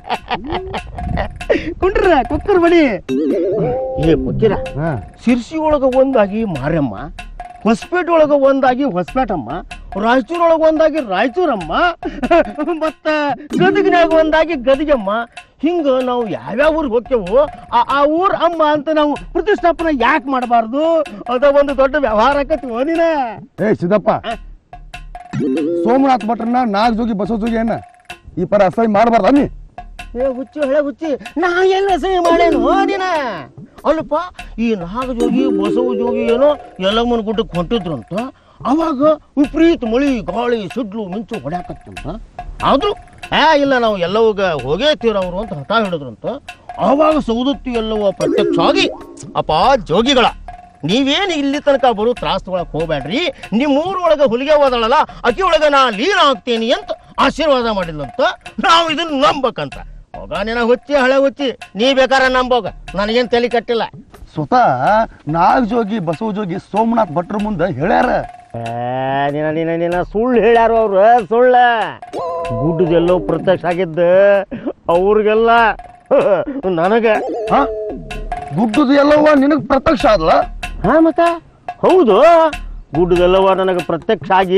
ಕುಂಡ್ರ ಕುಕ್ಕರ್ ಬಡಿ. ಏ ಪಕ್ಕಿರ, ಸಿರ್ಸಿ ಒಳಗ ಒಂದಾಗಿ ಮಾರಮ್ಮ, ಹೊಸಪೇಟೆ ಒಳಗ ಒಂದಾಗಿ ಹೊಸಪೇಟಮ್ಮ, ರಾಯಚೂರೊಳಗ ಒಂದಾಗಿ ರಾಯಚೂರಮ್ಮ, ಮತ್ತ ಗದಗಿನಾಗ ಒಂದಾಗಿ ಗದಗಮ್ಮ. ಹಿಂಗ ನಾವು ಯಾವ್ಯಾವ ಊರಿಗೆ ಹೋಗ್ತೇವೋ ಆ ಊರ್ ಅಮ್ಮ ಅಂತ ನಾವು ಪ್ರತಿಷ್ಠಾಪನೆ ಯಾಕೆ ಮಾಡಬಾರ್ದು? ಅದ ಒಂದು ದೊಡ್ಡ ವ್ಯವಹಾರ ಆಕತಿ ಓದಿನ. ಏ ಸಿದ್ದಪ್ಪ, ಸೋಮನಾಥ್ ಭಟ್ರನ್ನ ನಾಗ್ ಜೋಗಿ ಬಸವ ಜೋಗಿ ಅನ್ನ ಈ ಪರ ಅಸಹ್ಯ ಮಾಡಬಾರ್ದ ನೀ? ಏ ಹುಚ್ಚು ಹಳೆ ಹುಚ್ಚಿ, ನಾ ಎಲ್ಲ ಸಹಿ ಮಾಡೇನು ನೀನ? ಅಲ್ಲಪ್ಪ, ಈ ನಾಗ ಜೋಗಿ ಬಸವ ಜೋಗಿ ಏನೋ ಎಲ್ಲಮ್ಮನ ಗುಡ್ಡಕ್ಕೆ ಹೊಂಟಿದ್ರಂತ. ಅವಾಗ ವಿಪರೀತ ಮಳಿ ಗಾಳಿ ಸಿಡ್ಲು ಮಿಂಚು ಹೊಡ್ಯಾಕತ್ತಂತ. ಆದ್ರೂ ಆ ಇಲ್ಲ ನಾವು ಎಲ್ಲವಾಗ ಹೋಗೇ ತೀರವ್ರು ಅಂತ ಹಠ ಹಿಡಿದ್ರಂತ. ಆವಾಗ ಸೌದತ್ತಿ ಎಲ್ಲವ ಪ್ರತ್ಯಕ್ಷ ಆಗಿ, ಅಪ್ಪ ಜೋಗಿಗಳ, ನೀವೇನು ಇಲ್ಲಿ ತನಕ ಬರೋ ತ್ರಾಸ ತಗೊಳಕ್ ಹೋಗ್ಬೇಡ್ರಿ, ನಿಮ್ಮೂರ ಒಳಗೆ ಹುಲಿಗೆ ಹೋದಳಲ್ಲ ಅಕ್ಕಿ ಒಳಗೆ ನಾ ಲೀನ ಆಗ್ತೇನಿ ಅಂತ ಆಶೀರ್ವಾದ ಮಾಡಿಲ್ಲಂತ. ನಾವು ಇದನ್ನ ನಂಬಕಂತ. ಹೋಗ ನಿನ ಹುಚ್ಚಿ ಹಳೆ ಹುಚ್ಚಿ, ನೀ ಬೇಕಾರ ನಂಬೋಗ, ನನಗೇನು ತಲೆ ಕಟ್ಟಿಲ್ಲ. ಸ್ವತಃ ನಾಗ್ ಜೋಗಿ ಬಸವ ಜೋಗಿ ಸೋಮನಾಥ್ ಭಟ್ರ ಮುಂದೆ ಹೇಳ್ಯಾರ. ನಿನ ನಿನ ನಿನ ಸುಳ್ಳು ಹೇಳ್ಯಾರ ಅವ್ರು, ಸುಳ್ಳ. ಗುಡ್ಡದೆಲ್ಲೋ ಪ್ರತ್ಯಕ್ಷ ಆಗಿದ್ದ ಅವ್ರಿಗೆಲ್ಲ, ನನಗ. ಗುಡ್ಡದ ಎಲ್ಲವ ನಿನಗ್ ಪ್ರತ್ಯಕ್ಷ ಆದ್ಲ? ಹಾ ಮತ್ತ ಹೌದು, ಗುಡ್ಡದೆಲ್ಲವ ನನಗೆ ಪ್ರತ್ಯಕ್ಷ ಆಗಿ.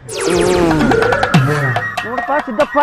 ನೋಡಪ್ಪ ಸಿದ್ದಪ್ಪ,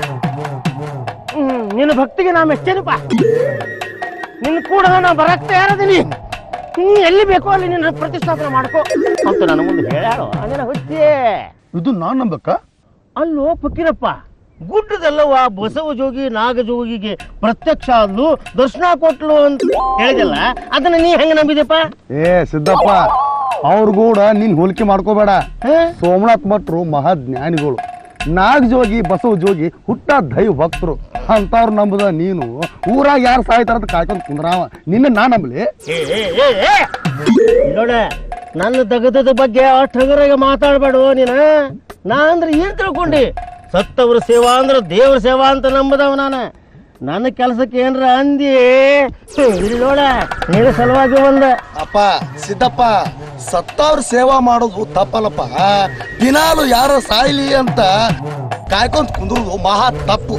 ಹ್ಮ್ ನಿನ್ನ ಭಕ್ತಿಗೆ ನಾ ಮೆಚ್ಚೇನಪ್ಪ. ನಿನ್ನ ಕೂಡ ನಾ ಬರಕ್ ತಯಾರದೀನಿ. ನೀ ಎಲ್ಲಿ ಬೇಕೋ ಅಲ್ಲಿ ನಿನ್ನ ಪ್ರತಿಷ್ಠಾಪನೆ ಮಾಡ್ಕೋ ಅಂತ ನನ್ನ ಮುಂದೆ ಹೇಳ್ಯಾರೋ ಅದನ್ನ ಹುಚ್ಚಿ. ಇದು ನಾನ್ ನಂಬಕ್ಕ? ಅಲ್ಲೋ ಫಕೀರಪ್ಪ, ಗುಡ್ಡದಲ್ಲವ ಬಸವ ಜೋಗಿ ನಾಗ ಜೋಗಿಗೆ ಪ್ರತ್ಯಕ್ಷ ಆದ್ಲು, ದರ್ಶನ ಕೊಟ್ಲು ಅಂತ ಹೇಳಿದಲ್ಲ, ಅದನ್ನ ನೀ ಹೆಂಗ ನಂಬಿದೆಪ್ಪ? ಏ ಸಿದ್ದಪ್ಪ, ಅವ್ರ ಕೂಡ ನೀನ್ ಹೋಲಿಕೆ ಮಾಡ್ಕೋಬೇಡ. ಸೋಮನಾಥ್ ಭಟ್ರು ಮಹಾಜ್ಞಾನಿಗಳು, ನಾಗ್ ಜೋಗಿ ಬಸವ ಜೋಗಿ ಹುಟ್ಟ ದೈವ ಭಕ್ತರು ಅಂತವ್ರು ನಂಬುದ ನೀನು ಊರಾಗ ಯಾರು ಸಾಯ್ತಾರ ಅಂತ ಕಾಯ್ಕೊಂಡ್ ಕುಂದ್ರಾವ. ನಿನ್ನ ನಾ ನಂಬಲಿ? ನೋಡ, ನನ್ನ ದಗದದ ಬಗ್ಗೆ ಅಷ್ಟಗರಾಗ ಮಾತಾಡ್ಬೇಡ ನೀನ. ನಾ ಅಂದ್ರೆ ಏನ್ ತಿಳ್ಕೊಂಡಿ? ಸತ್ತವ್ರ ಸೇವಾ ಅಂದ್ರೆ ದೇವ್ರ ಸೇವಾ ಅಂತ ನಂಬದವ ನಾನು. ನನ್ನ ಕೆಲಸಕ್ಕೆ ಏನ್ರ ಅಂದಿ ನೋಡ, ನೀನು ಸಲುವಾಗಿ ಬಂದ. ಅಪ್ಪ ಸಿದ್ದಪ್ಪ, ಸತ್ತವ್ರ ಸೇವಾ ಮಾಡೋದು ತಪ್ಪಲ್ಲಪ್ಪ. ದಿನಾಲು ಯಾರೋ ಸಾಯ್ಲಿ ಅಂತ ಕಾಯ್ಕೊಂತ ಕುಂದ್ರುದು ಮಹಾ ತಪ್ಪು.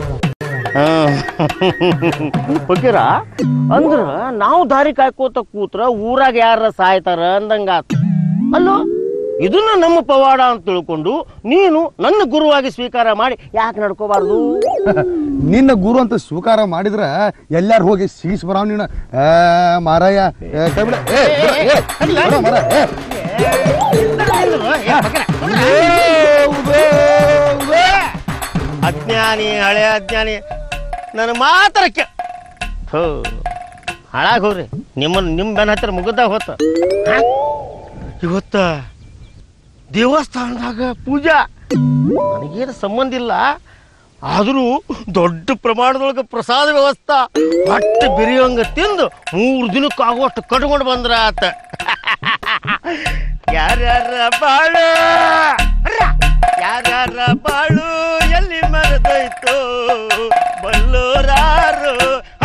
ಫಕೀರ ಅಂದ್ರ ನಾವು ದಾರಿ ಕಾಯ್ಕೋತ ಕೂತ್ರ ಊರಾಗ ಯಾರ ಸಾಯ್ತಾರ ಅಂದಂಗಾತ. ಅಲ್ಲೋ, ಇದನ್ನ ನಮ್ಮ ಪವಾಡ ಅಂತ ತಿಳ್ಕೊಂಡು ನೀನು ನನ್ನ ಗುರುವಾಗಿ ಸ್ವೀಕಾರ ಮಾಡಿ ಯಾಕೆ ನಡ್ಕೋಬಾರ್ದು? ನಿನ್ನ ಗುರು ಅಂತ ಸ್ವೀಕಾರ ಮಾಡಿದ್ರ ಎಲ್ಲಾರು ಹೋಗಿ ಸೀಸ್ ಬರಾವ್ ನೀನು. ಮಾರಾಯ ಅಜ್ಞಾನಿ, ಹಳೆ ಅಜ್ಞಾನಿ, ನನ್ನ ಮಾತ್ರಕ್ಕೆ ಹಾಳಾಗ್ ಹೋಗ್ರಿ. ನಿಮ್ಮನ್ನ ನಿಮ್ ಬೆನ್ನ ಹತ್ತಿರ ಮುಗದ ಹೋತ. ಇವತ್ತ ದೇವಸ್ಥಾನದಾಗ ಪೂಜಾ, ನನಗೇನು ಸಂಬಂಧ ಇಲ್ಲ. ಆದರೂ ದೊಡ್ಡ ಪ್ರಮಾಣದೊಳಗೆ ಪ್ರಸಾದ ವ್ಯವಸ್ಥೆ ಹೊಟ್ಟೆ ಬಿರಿಯಂಗ ತಿಂದು ಮೂರು ದಿನಕ್ಕಾಗುವಷ್ಟು ಕಟ್ಕೊಂಡು ಬಂದ್ರ ಆತ. ಯಾರ್ಯಾರ ಬಾಳು ಯಾರ್ಯಾರ ಬಾಳು ಎಲ್ಲಿ ಮರದೋಯ್ತು ಬಲ್ಲೋರಾರು.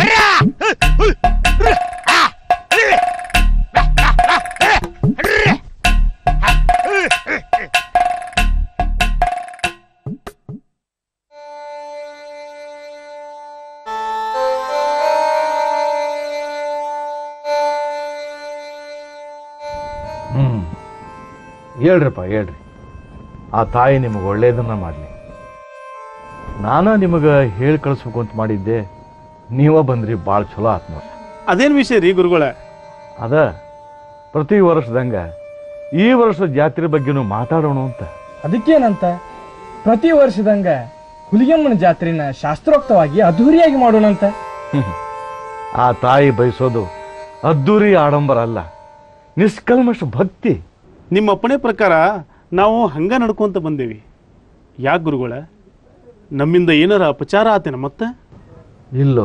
ಹ್ಮ್ ಹೇಳ್ರಪ್ಪ ಹೇಳ್ರಿ. ಆ ತಾಯಿ ನಿಮಗೆ ಒಳ್ಳೇದನ್ನ ಮಾಡಲಿ. ನಾನು ನಿಮಗೆ ಹೇಳಿ ಕಳಿಸ್ಬೇಕು ಅಂತ ಮಾಡಿದ್ದೆ, ನೀವ ಬಂದ್ರಿ, ಭಾಳ ಚಲೋ ಆತ್ಮ. ಅದೇನು ವಿಷಯ ರೀ ಗುರುಗಳ? ಅದ ಪ್ರತಿ ವರ್ಷದಂಗ ಈ ವರ್ಷ ಜಾತ್ರೆ ಬಗ್ಗೆನೂ ಮಾತಾಡೋಣ ಅಂತ. ಅದಕ್ಕೇನಂತ? ಪ್ರತಿ ವರ್ಷದಂಗ ಹುಲಿಗೆಮ್ಮನ ಜಾತ್ರೆನ ಶಾಸ್ತ್ರೋಕ್ತವಾಗಿ ಅದ್ಧೂರಿಯಾಗಿ ಮಾಡೋಣಂತ. ಆ ತಾಯಿ ಬಯಸೋದು ಅದ್ದೂರಿ ಆಡಂಬರ ಅಲ್ಲ, ನಿಷ್ಕಲ್ಮಶ ಭಕ್ತಿ. ನಿಮ್ಮ ಅಪ್ಪಣೆ ಪ್ರಕಾರ ನಾವು ಹಂಗ ನಡ್ಕೊಂತ ಬಂದೇವಿ. ಯಾಕೆ ಗುರುಗಳ, ನಮ್ಮಿಂದ ಏನಾರ ಅಪಚಾರ ಆತೇನ ಮತ್ತೆ? ಇಲ್ಲೋ,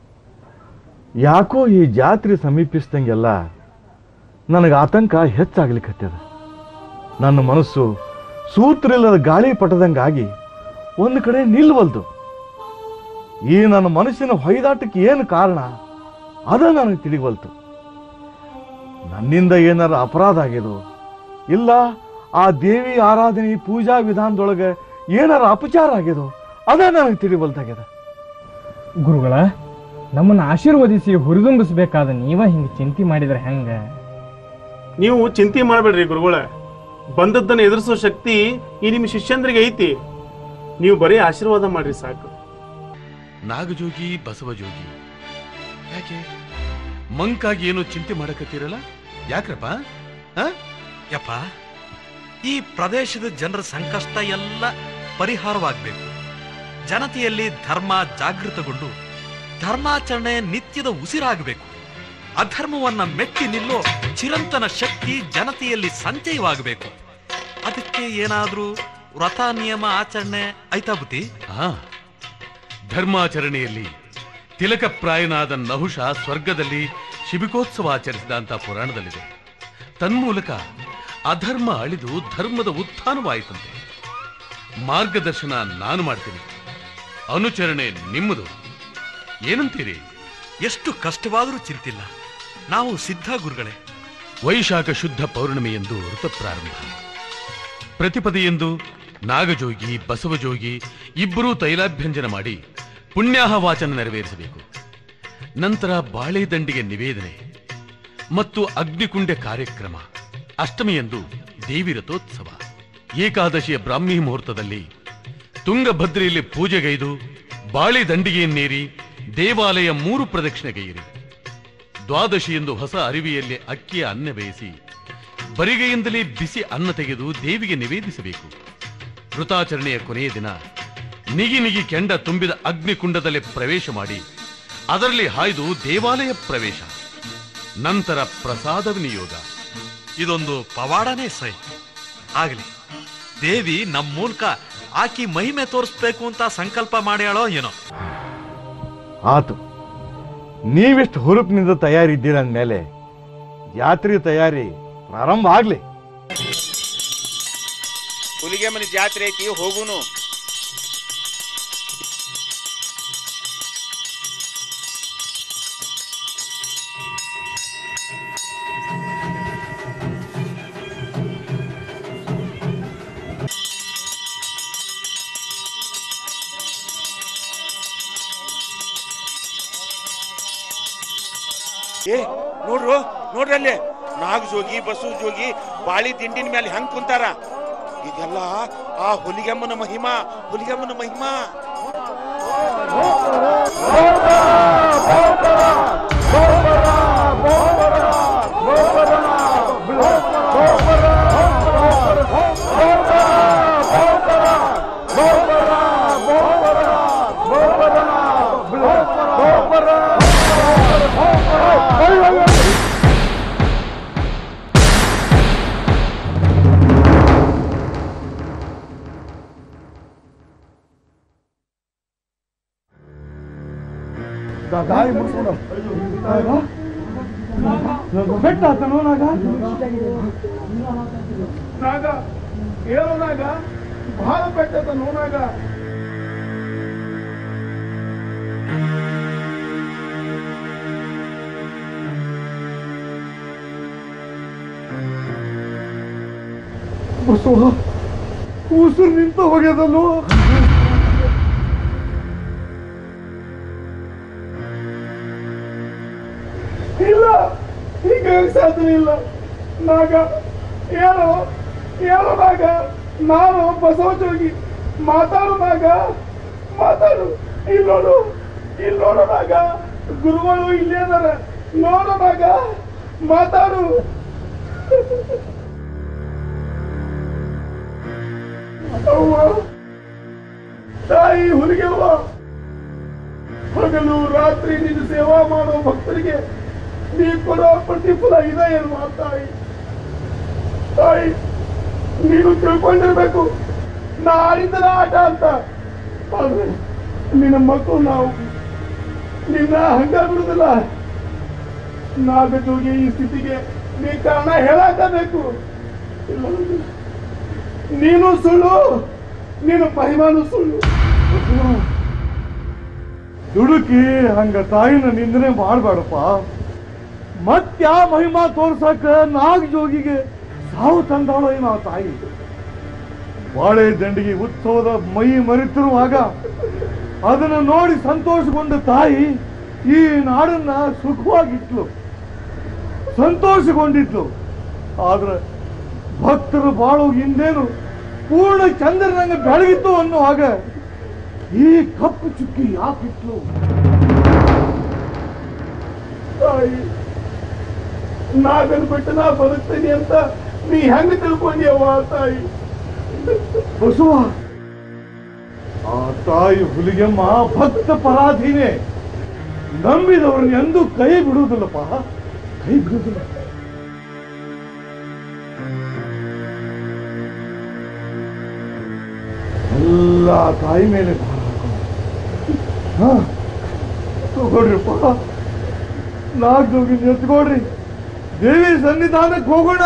ಯಾಕೋ ಈ ಜಾತ್ರೆ ಸಮೀಪಿಸ್ದಂಗೆಲ್ಲ ನನಗೆ ಆತಂಕ ಹೆಚ್ಚಾಗ್ಲಿಕ್ಕತ್ತದ. ನನ್ನ ಮನಸ್ಸು ಸೂತ್ರಿಲ್ಲದ ಗಾಳಿ ಪಟದಂಗಾಗಿ ಒಂದು ಕಡೆ ನಿಲ್ವಲ್ದು. ಈ ನನ್ನ ಮನಸ್ಸಿನ ಹೊಯ್ದಾಟಕ್ಕೆ ಏನು ಕಾರಣ ಅದ ನನಗೆ ತಿಳಿವಲ್ತು. ನನ್ನಿಂದ ಏನಾರ ಅಪರಾಧ ಆಗ್ಯದೋ, ಇಲ್ಲ ಆ ದೇವಿ ಆರಾಧನೆ ಪೂಜಾ ವಿಧಾನದೊಳಗೆ ಏನಾರ ಅಪಚಾರ ಆಗ್ಯದೋ, ಅದ ನನಗೆ ತಿಳಿವಲ್ತಾಗ್ಯದ. ಗುರುಗಳ, ನಮ್ಮನ್ನ ಆಶೀರ್ವದಿಸಿ ಹುರಿದುಂಬಿಸ್ಬೇಕಾದ ನೀವ ಹಿಂಗೆ ಚಿಂತೆ ಮಾಡಿದ್ರೆ ಹೆಂಗ? ನೀವು ಚಿಂತೆ ಮಾಡಬೇಡ್ರಿ ಗುರುಗಳ. ಬಂದದ್ದನ್ನು ಎದುರಿಸೋ ಶಕ್ತಿ ಈ ನಿಮ್ಮ ಶಿಷ್ಯಂದ್ರಿಗೆ ಐತಿ. ನೀವು ಬರೀ ಆಶೀರ್ವಾದ ಮಾಡ್ರಿ ಸಾಕು. ನಾಗಜೋಗಿ ಬಸವಜೋಗಿ ಯಾಕೆ ಮಂಕಾಗಿ ಏನೋ ಚಿಂತೆ ಮಾಡಕತ್ತೀರಲ್ಲ? ಯಾಕ್ರಪ್ಪ? ಯಪ್ಪ ಈ ಪ್ರದೇಶದ ಜನರ ಸಂಕಷ್ಟ ಎಲ್ಲ ಪರಿಹಾರವಾಗಬೇಕು. ಜನತೆಯಲ್ಲಿ ಧರ್ಮ ಜಾಗೃತಗೊಂಡು ಧರ್ಮಾಚರಣೆ ನಿತ್ಯದ ಉಸಿರಾಗಬೇಕು. ಅಧರ್ಮವನ್ನ ಮೆಟ್ಟಿ ನಿಲ್ಲೋ ಚಿರಂತನ ಶಕ್ತಿ ಜನತೆಯಲ್ಲಿ ಸಂಚಯವಾಗಬೇಕು. ಅದಕ್ಕೆ ಏನಾದ್ರೂ ವ್ರತ ನಿಯಮ ಆಚರಣೆ ಆಯ್ತಾ ಬುದ್ಧಿ? ಹಾ, ಧರ್ಮಾಚರಣೆಯಲ್ಲಿ ತಿಲಕಪ್ರಾಯನಾದ ನಹುಷ ಸ್ವರ್ಗದಲ್ಲಿ ಶಿಬಿಕೋತ್ಸವ ಆಚರಿಸಿದ ಅಂತ ಪುರಾಣದಲ್ಲಿದೆ. ತನ್ಮೂಲಕ ಅಧರ್ಮ ಅಳಿದು ಧರ್ಮದ ಉತ್ಥಾನವಾಯಿತಂತೆ. ಮಾರ್ಗದರ್ಶನ ನಾನು ಮಾಡ್ತೀನಿ, ಅನುಚರಣೆ ನಿಮ್ಮದು. ಏನಂತೀರಿ? ಎಷ್ಟು ಕಷ್ಟವಾದರೂ ಚಿಂತಿಲ್ಲ, ನಾವು ಸಿದ್ಧ ಗುರುಗಳೇ. ವೈಶಾಖ ಶುದ್ಧ ಪೌರ್ಣಮಿಯೆಂದು ಋತ ಪ್ರಾರಂಭ. ಪ್ರತಿಪದೆಯೆಂದು ನಾಗಜೋಗಿ ಬಸವಜೋಗಿ ಇಬ್ಬರೂ ತೈಲಾಭ್ಯಂಜನ ಮಾಡಿ ಪುಣ್ಯಾಹ ವಾಚನ ನೆರವೇರಿಸಬೇಕು. ನಂತರ ಬಾಳೆದಂಡಿಗೆ ನಿವೇದನೆ ಮತ್ತು ಅಗ್ನಿಕುಂಡ ಕಾರ್ಯಕ್ರಮ. ಅಷ್ಟಮಿಯಂದು ದೇವಿ ರಥೋತ್ಸವ. ಏಕಾದಶಿಯ ಬ್ರಾಹ್ಮಿ ಮುಹೂರ್ತದಲ್ಲಿ ತುಂಗಭದ್ರೆಯಲ್ಲಿ ಪೂಜೆಗೈದು ಬಾಳೆ ದಂಡಿಗೆಯನ್ನೇರಿ ದೇವಾಲಯ ಮೂರು ಪ್ರದಕ್ಷಿಣೆಗೈಯಿರಿ. ದ್ವಾದಶಿಯಂದು ಹೊಸ ಅರಿವಿಯಲ್ಲಿ ಅಕ್ಕಿಯ ಅನ್ನ ಬೇಯಿಸಿ ಬರಿಗೆಯಿಂದಲೇ ಬಿಸಿ ಅನ್ನ ತೆಗೆದು ದೇವಿಗೆ ನಿವೇದಿಸಬೇಕು. ವೃತಾಚರಣೆಯ ಕೊನೆಯ ದಿನ ನಿಗಿ ನಿಗಿ ಕೆಂಡ ತುಂಬಿದ ಅಗ್ನಿಕುಂಡದಲ್ಲಿ ಪ್ರವೇಶ ಮಾಡಿ ಅದರಲ್ಲಿ ಹಾಯ್ದು ದೇವಾಲಯ ಪ್ರವೇಶ. ನಂತರ ಪ್ರಸಾದ ವಿನಿಯೋಗ. ಇದೊಂದು ಪವಾಡನೇ ಸೈ. ಆಗಲಿ, ದೇವಿ ನಮ್ಮ ಮೂಲಕ ಆಕಿ ಮಹಿಮೆ ತೋರಿಸ್ಬೇಕು ಅಂತ ಸಂಕಲ್ಪ ಮಾಡ್ಯಾಳೋ ಏನೋ. ಆತು, ನೀವೆಷ್ಟು ಹುರುಪಿನಿಂದ ತಯಾರಿದ್ದೀರ ಅಂದಮೇಲೆ ಜಾತ್ರೆ ತಯಾರಿ ಪ್ರಾರಂಭ ಆಗ್ಲಿ. ಹುಲಿಗೆ ಮನೆ ಜಾತ್ರೆ ಐತಿ, ಹೋಗುನು. ಏ ನೋಡ್ರು, ನೋಡ್ರಿ ಅಲ್ಲಿ ನಾಗ ಜೋಗಿ ಬಸವ ಜೋಗಿ ಬಾಳಿ ದಿಂಡಿನ ಮೇಲೆ ಹೆಂಗ್ ಕುಂತಾರ. ಇದೆಲ್ಲ ಆ ಹುಲಿಗೆಮ್ಮನ ಮಹಿಮಾ, ಹುಲಿಗೆಮ್ಮನ ಮಹಿಮಾ. ಗಾಳಿ ಮುಡ್ಸ್ಕೊಂಡು ಬೆಟ್ಟ ಆತನೋ ನಾಗ. ನಾಗ ಹೇಳೋ ನಾಗ, ಬಹಳ ಬೆಟ್ಟ ಆತನೋ ನಾಗ. ಬಸವ, ಉಸಿರು ನಿಂತ ಹೋಗ್ಯದಲ್ಲೋ. ಇಲ್ಲ, ಈಗ ಸಾಧ್ಯ ಇಲ್ಲ. ನಾಗ ಹೇಳೋ, ಹೇಳೋ ನಾಗ, ನಾನು ಬಸವ ಜೋಗಿ. ಮಾತಾಡು ನಾಗ, ಮಾತಾಡು. ಇಲ್ಲಿ ನೋಡು, ಇಲ್ಲಿ ನೋಡೋ ನಾಗ, ಗುರುಗಳು ಇಲ್ಲೇ ಅದಾರ. ನೋಡೋ ನಾಗ, ಮಾತಾಡು. ಅವ್ವ, ತಾಯಿ ಹುಲಿಗೆವ್ವ, ಹಗಲು ರಾತ್ರಿ ನಿನ್ನ ಸೇವಾ ಮಾಡೋ ಭಕ್ತರಿಗೆ ನೀ ಕೊಡೋ ಪ್ರತಿಫಲ ಇದೆ ಏನು ತಾಯಿ. ತಾಯಿ, ನೀನು ತಿಳ್ಕೊಂಡಿರ್ಬೇಕು ನಾ ಆಡಿದ್ದರ ಆಟ ಅಂತ. ಆದ್ರೆ ನಿನ್ನ ಮಕ್ಕಳು ನಾವು ನಿನ್ನ ಹಂಗ ಬಿಡುದಿಲ್ಲ. ನಾಗಜೋಗಿ ಈ ಸ್ಥಿತಿಗೆ ನೀ ಕಾರಣ ಹೇಳಾಕಬೇಕು. ನೀನು ಸುಳ್ಳು, ನೀನು ಮಹಿಮಾನು ಸುಳ್ಳು. ದುಡುಕಿ ಹಂಗ ತಾಯಿನ ನಿಂದನೆ ಮಾಡಬೇಡಪ್ಪ. ಮತ್ಯಾ ಮಹಿಮಾ ತೋರ್ಸಕ ನಾಗ ಜೋಗಿಗೆ ಸಾವು ತಂದಾಳೋ ಏನೋ ತಾಯಿ. ಬಾಳೆ ದಂಡಿಗೆ ಉತ್ಸವದ ಮೈ ಮರೆತಿರುವಾಗ ಅದನ್ನ ನೋಡಿ ಸಂತೋಷಗೊಂಡ ತಾಯಿ ಈ ನಾಡನ್ನ ಸುಖವಾಗಿಟ್ಲು, ಸಂತೋಷಗೊಂಡಿದ್ಲು. ಆದ್ರೆ ಭಕ್ತರು ಬಾಳು ಹಿಂದೇನು ಪೂರ್ಣ ಚಂದ್ರನಂಗ ಬೆಳಗಿತ್ತು ಅನ್ನುವಾಗ ಈ ಕಪ್ಪು ಚುಕ್ಕಿ ಯಾಕಿಟ್ಲು? ತಾಯಿ, ನಾಗನ್ ಬಿಟ್ಟು ನಾ ಬದುಕ್ತೀನಿ ಅಂತ ನೀ ಹೆಂಗ ತಿಳ್ಕೊಂಡ್ಯವ್ವ ತಾಯಿ? ಬಸವ, ಆ ತಾಯಿ ಹುಲಿಗೆಮ್ಮ ಭಕ್ತ ಪರಾಧೀನೆ. ನಂಬಿದವ್ರನ್ನ ಎಂದೂ ಕೈ ಬಿಡುವುದಿಲ್ಲಪ್ಪ, ಕೈ ಬಿಡುವುದಿಲ್ಲ. ಎಲ್ಲ ತಾಯಿ ಮೇಲೆ ಭಾರ ಹಾ ತಗೊಳ್ರಿಪ್ಪ, ನಾಲ್ಕು ಜೋಗಿ ಎತ್ಕೊಡ್ರಿ, ದೇವಿ ಸನ್ನಿಧಾನಕ್ಕೆ ಹೋಗೋಣ.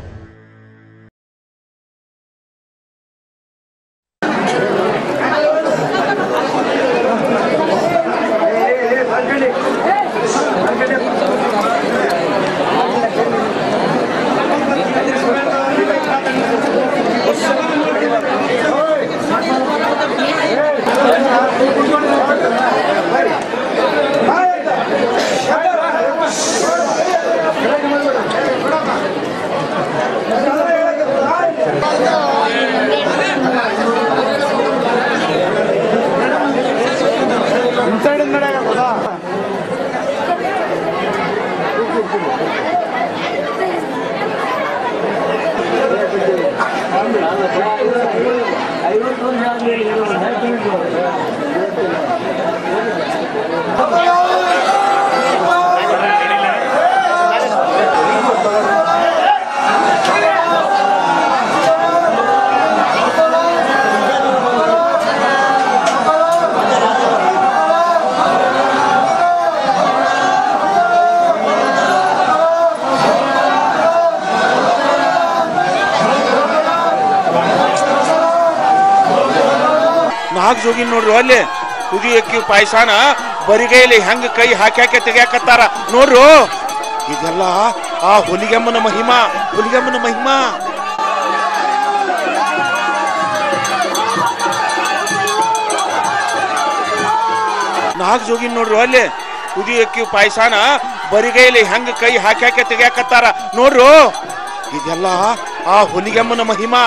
ನಾಲ್ಕು ಜೋಗಿ ನೋಡ್ರಿ ಅಲ್ಲಿ ಕುದಿ ಅಕ್ಕಿ ಪಾಯಸಾನ ಬರಿಗೈಲಿ ಹೆಂಗ ಕೈ ಹಾಕಿ ಹಾಕಿ ತೆಗಿಯಾಕತ್ತಾರ ನೋಡ್ರು. ಇದೆಲ್ಲ ಆ ಹುಲಿಗೆಮ್ಮನ ಮಹಿಮಾ, ಹುಲಿಗೆಮ್ಮನ ಮಹಿಮಾ. ನಾಲ್ಕು ಜೋಗಿ ನೋಡ್ರು ಅಲ್ಲಿ ಕುದಿ ಅಕ್ಕಿ ಪಾಯಸಾನ ಬರಿಗೈಲಿ ಹೆಂಗ ಕೈ ಹಾಕಿ ಹಾಕಿ ತೆಗಿಯಾಕತ್ತಾರ ನೋಡ್ರು. ಇದೆಲ್ಲ ಆ ಹುಲಿಗೆಮ್ಮನ ಮಹಿಮಾ.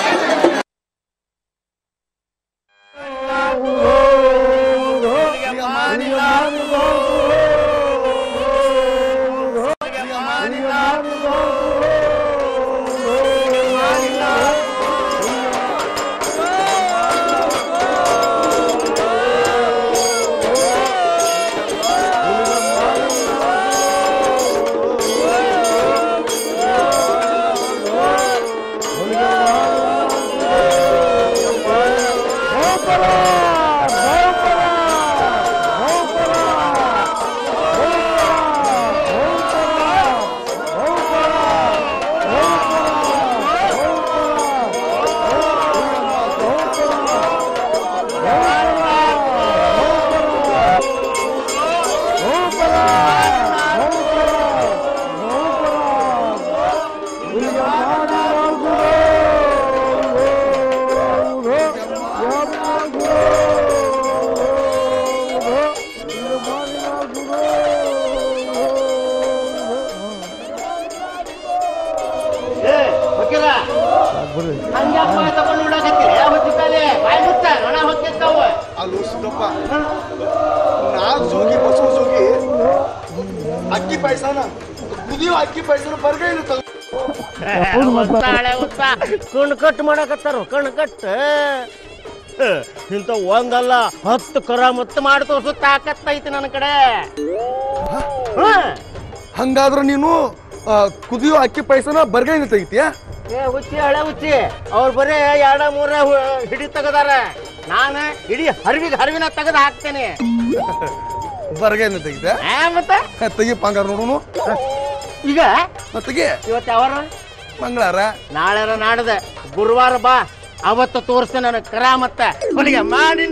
ಅಲ್ಲೋ ಸಿದ್ದಪ್ಪ, ನಾಲ್ಕು ಜೋಗಿ ಬಸವ ಜೋಗಿ ಅಕ್ಕಿ ಪಾಯಸನ ಕುದಿಯೋ ಅಕ್ಕಿ ಪಾಯಸನ ಬರ್ಗೈಲು ಕಣ್ ಮಾಡಕತ್ತಾರ ಕಣ್ ಕಟ್ ಇಂತ ಒಂದಲ್ಲ ಹತ್ತು ಕರ ಮತ್ತ ಮಾಡಿ ತೋರ್ಸು ತಾಕತ್ತೈತಿ ನನ್ನ ಕಡೆ. ಹಂಗಾದ್ರ ನೀನು ಕುದಿಯೋ ಅಕ್ಕಿ ಪಾಯಸನ ಬರ್ಗೈಲು ತೆಗಿತೀಯ? ಏ ಹುಚ್ಚಿ ಹಳೆ ಹುಚ್ಚಿ, ಅವ್ರು ಬರೇ ಎರಡ ಮೂರ ಹಿಡಿ ತೆಗದಾರ, ನಾನು ಇಡೀ ಹರಿವಿಗೆ ಹರಿವಿನ ತೆಗೆದು ಹಾಕ್ತೇನೆ. ಬರ್ಗೈಲು ತೆಗಿತ ಮತ್ತೆ ತೆಗಿಪ್ಪ ಹಂಗಾರ ನೋಡುನು. ಈಗ ತೆಗಿ. ಇವತ್ತು ಯಾವಾರ? ಮಂಗಳವಾರ. ನಾಳೆ ನಾಡ್ದ ಗುರುವಾರ ಬಾ, ಅವತ್ತು ತೋರಿಸ್ತೇನೆ ನನಗೆ ಕರ ಮತ್ತ ಹೊಲಿಗೆ ಮಾಡಿ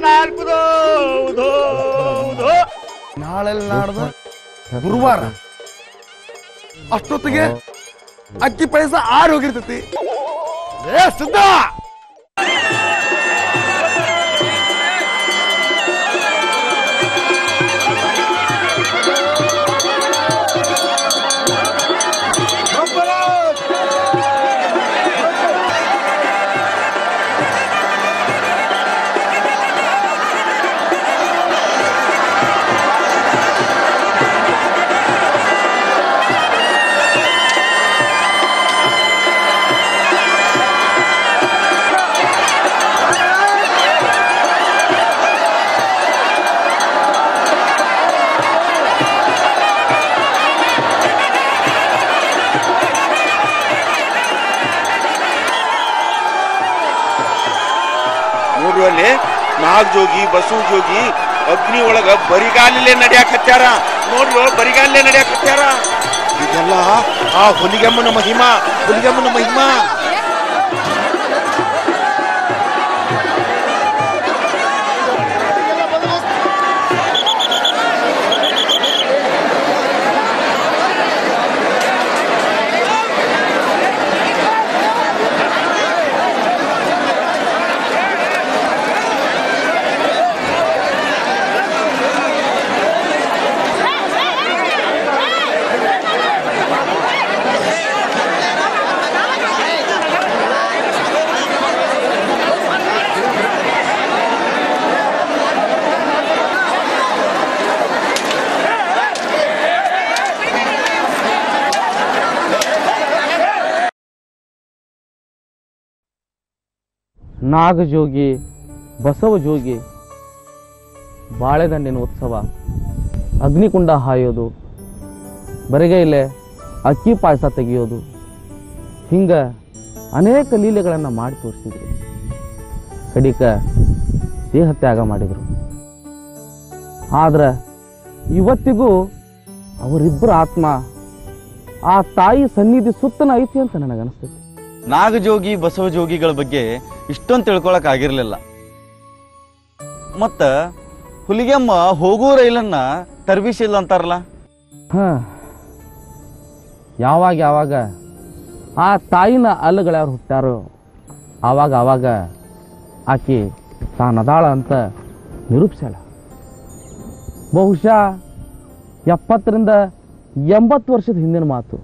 ನಾಳೆ ನಾಡ್ದ ಗುರುವಾರ ಅಷ್ಟೊತ್ತಿಗೆ ಅಕ್ಕಿ ಪಾಯಸ ಆರು ಹೋಗಿರ್ತೈತಿ. ಏ ಸಿದ್ಧ, ನೋಡ್ರಿ ಅಲ್ಲಿ ನಾಗ್ ಜೋಗಿ ಬಸವ ಜೋಗಿ ಅಗ್ನಿ ಒಳಗ ಬರಿಗಾಲಲ್ಲೇ ನಡ್ಯಾಕತ್ಯಾರ ನೋಡ್ರಿ ಬರಿಗಾಲಲ್ಲೇ ನಡ್ಯಾಕತ್ಯಾರ. ಇದೆಲ್ಲ ಆ ಹುಲಿಗೆಮ್ಮನ ಮಹಿಮಾ, ಹುಲಿಗೆಮ್ಮನ ಮಹಿಮಾ. ನಾಗಜೋಗಿ ಬಸವಜೋಗಿ ಬಾಳೆದಂಡಿನ ಉತ್ಸವ, ಅಗ್ನಿಕುಂಡ ಹಾಯೋದು, ಬರಿಗೈಲೆ ಅಕ್ಕಿ ಪಾಯಸ ತೆಗೆಯೋದು, ಹಿಂಗ ಅನೇಕ ಲೀಲೆಗಳನ್ನು ಮಾಡಿ ತೋರಿಸಿದ್ರು. ಕಡಿಕ ದೇಹತ್ಯಾಗ ಮಾಡಿದರು. ಆದ್ರೆ ಇವತ್ತಿಗೂ ಅವರಿಬ್ಬರ ಆತ್ಮ ಆ ತಾಯಿ ಸನ್ನಿಧಿ ಸುತ್ತನ ಐತಿ ಅಂತ ನನಗನ್ನಿಸ್ತೈತಿ. ನಾಗಜೋಗಿ ಬಸವಜೋಗಿಗಳ ಬಗ್ಗೆ ಇಷ್ಟೊಂದು ತಿಳ್ಕೊಳಕ್ ಆಗಿರ್ಲಿಲ್ಲ. ಮತ್ತ ಹುಲಿಗೆಮ್ಮ ಹೋಗೋ ರೈಲನ್ನ ತರ್ಬಿಸಿಲ್ಲ ಅಂತಾರಲ್ಲ. ಹ ಯಾವಾಗ ಯಾವಾಗ ಆ ತಾಯಿನ ಅಲ್ಲುಗಳ್ಯಾರು ಹುಟ್ಟಾರೋ ಆವಾಗ ಆವಾಗ ಆಕಿ ತಾನದಾಳ ಅಂತ ನಿರೂಪಿಸ್ಯಾಳ. ಬಹುಶಃ ಎಪ್ಪತ್ತರಿಂದ ಎಂಬತ್ತು ವರ್ಷದ ಹಿಂದಿನ ಮಾತು.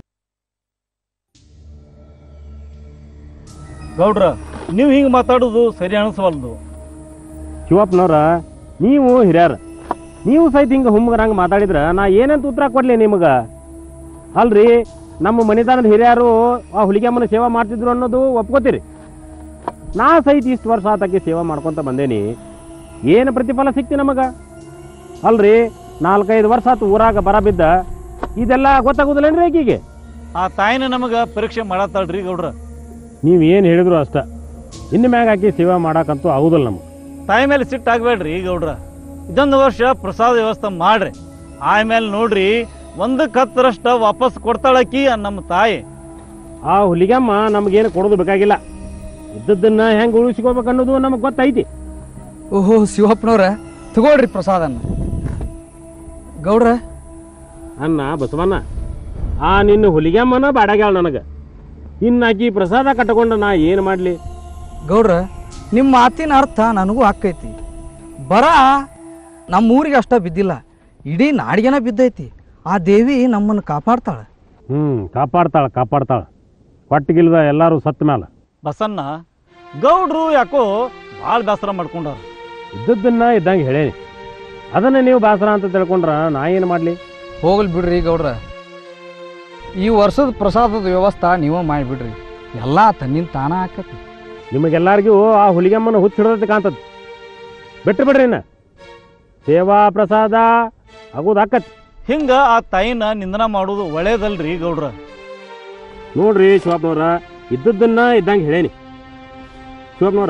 ಗೌಡ್ರ, ನೀವು ಹಿಂಗೆ ಮಾತಾಡೋದು ಸರಿ ಅನಿಸವಲ್ದು. ಶಿವಪ್ಪನವ್ರ, ನೀವು ಹಿರಿಯರ, ನೀವು ಸಹಿತ ಹಿಂಗೆ ಹುಮ್ಮಗರಂಗೆ ಮಾತಾಡಿದ್ರ ನಾ ಏನಂತ ಉತ್ತರ ಕೊಡ್ಲಿ ನಿಮಗೆ? ಅಲ್ರಿ, ನಮ್ಮ ಮನೆತನದ ಹಿರಿಯರು ಆ ಹುಲಿಗೆಮ್ಮನ ಸೇವಾ ಮಾಡ್ತಿದ್ರು ಅನ್ನೋದು ಒಪ್ಕೋತೀರಿ. ನಾ ಸಹಿತ ಇಷ್ಟು ವರ್ಷ ಆತಕ್ಕೆ ಸೇವಾ ಮಾಡ್ಕೊತ ಬಂದೇನಿ. ಏನು ಪ್ರತಿಫಲ ಸಿಕ್ತಿ ನಮಗೆ? ಅಲ್ರಿ, ನಾಲ್ಕೈದು ವರ್ಷ ಆತು ಊರಾಗ ಬರ ಬಿದ್ದ, ಇದೆಲ್ಲ ಗೊತ್ತಾಗೋದಿಲ್ಲೇನ್ರಿ ಆಕಿಗೆ? ಆ ತಾಯಿನ ನಮಗೆ ಪರೀಕ್ಷೆ ಮಾಡತ್ತಾಳ್ರಿ ಗೌಡ್ರ. ನೀವು ಏನು ಹೇಳಿದ್ರು ಅಷ್ಟ, ಇನ್ನು ಮ್ಯಾಗ ಹಾಕಿ ಸೇವಾ ಮಾಡಕ್ಕಂತೂ ಆಗುದಿಲ್ಲ ನಮಗೆ. ತಾಯಿ ಮೇಲೆ ಸಿಟ್ಟಾಗಬೇಡ್ರಿ ಗೌಡ್ರ. ಇದೊಂದು ವರ್ಷ ಪ್ರಸಾದ ವ್ಯವಸ್ಥೆ ಮಾಡ್ರಿ, ಆಮೇಲೆ ನೋಡ್ರಿ ಒಂದಕ್ಕೆ ಹತ್ತರಷ್ಟ ವಾಪಸ್ ಕೊಡ್ತಾಳಕಿ ನಮ್ಮ ತಾಯಿ. ಆ ಹುಲಿಗೆಮ್ಮ ನಮಗೇನು ಕೊಡೋದು ಬೇಕಾಗಿಲ್ಲ, ಇದ್ದದ್ದನ್ನ ಹೆಂಗೆ ಉಳಿಸ್ಕೋಬೇಕು ಅನ್ನೋದು ನಮಗೆ ಗೊತ್ತೈತಿ. ಓಹೋ ಶಿವಪ್ಪನವ್ರ, ತಗೊಳ್ರಿ ಪ್ರಸಾದನ್ನ. ಗೌಡ್ರ, ಅನ್ನ ಬಸವಣ್ಣ, ಆ ನಿನ್ನ ಹುಲಿಗೆಮ್ಮನ ಬಾಡಗ್ಯಾಳ ನನಗೆ. ಇನ್ನಾಕಿ ಪ್ರಸಾದ ಕಟ್ಟಕೊಂಡ ನಾ ಏನು ಮಾಡಲಿ? ಗೌಡ್ರ, ನಿಮ್ಮ ಮಾತಿನ ಅರ್ಥ ನನಗೂ ಆಕೈತಿ. ಬರ ನಮ್ಮೂರಿಗೆ ಅಷ್ಟ ಬಿದ್ದಿಲ್ಲ, ಇಡೀ ನಾಡಿಗೆನ ಬಿದ್ದೈತಿ. ಆ ದೇವಿ ನಮ್ಮನ್ನು ಕಾಪಾಡ್ತಾಳೆ. ಹ್ಮ್ ಕಾಪಾಡ್ತಾಳ ಕಾಪಾಡ್ತಾಳ ಕೊಟ್ಟಿಗಿಲ್ದ ಎಲ್ಲಾರು ಸತ್ತ ಮ್ಯಾಲ. ಬಸನ್ನ, ಗೌಡ್ರು ಯಾಕೋ ಭಾಳ ಬೇಸರ ಮಾಡ್ಕೊಂಡಾರ. ಇದ್ದದ್ದನ್ನ ಇದ್ದಂಗೆ ಹೇಳೇನಿ, ಅದನ್ನ ನೀವು ಬೇಸರ ಅಂತ ತಿಳ್ಕೊಂಡ್ರ ನಾ ಏನು ಮಾಡಲಿ? ಹೋಗ್ಲಿ ಬಿಡ್ರಿ ಗೌಡ್ರ, ಈ ವರ್ಷದ ಪ್ರಸಾದದ ವ್ಯವಸ್ಥೆ ನೀವೇ ಮಾಡಿಬಿಡ್ರಿ, ಎಲ್ಲ ತನ್ನಿಂದ ತಾನ ಆಕತಿ. ನಿಮಗೆಲ್ಲರಿಗೂ ಆ ಹುಲಿಗೆಮ್ಮನ ಹುಚ್ಚ ಹಿಡಿದೈತಿ ಕಾಣ್ತದ. ಬಿಟ್ಟು ಬಿಡ್ರಿ, ಇನ್ನ ಸೇವಾ ಪ್ರಸಾದ ಆಗೋದು ಆಕತಿ. ಹಿಂಗ ಆ ತಾಯಿನ ನಿಂದನ ಮಾಡೋದು ಒಳ್ಳೇದಲ್ರಿ ಗೌಡ್ರ. ನೋಡ್ರಿ ಶಿವಪ್ಪನವ್ರ, ಇದ್ದದ್ದನ್ನ ಇದ್ದಂಗೆ ಹೇಳೇನಿ. ಶಿವಪ್ಪನವ್ರ,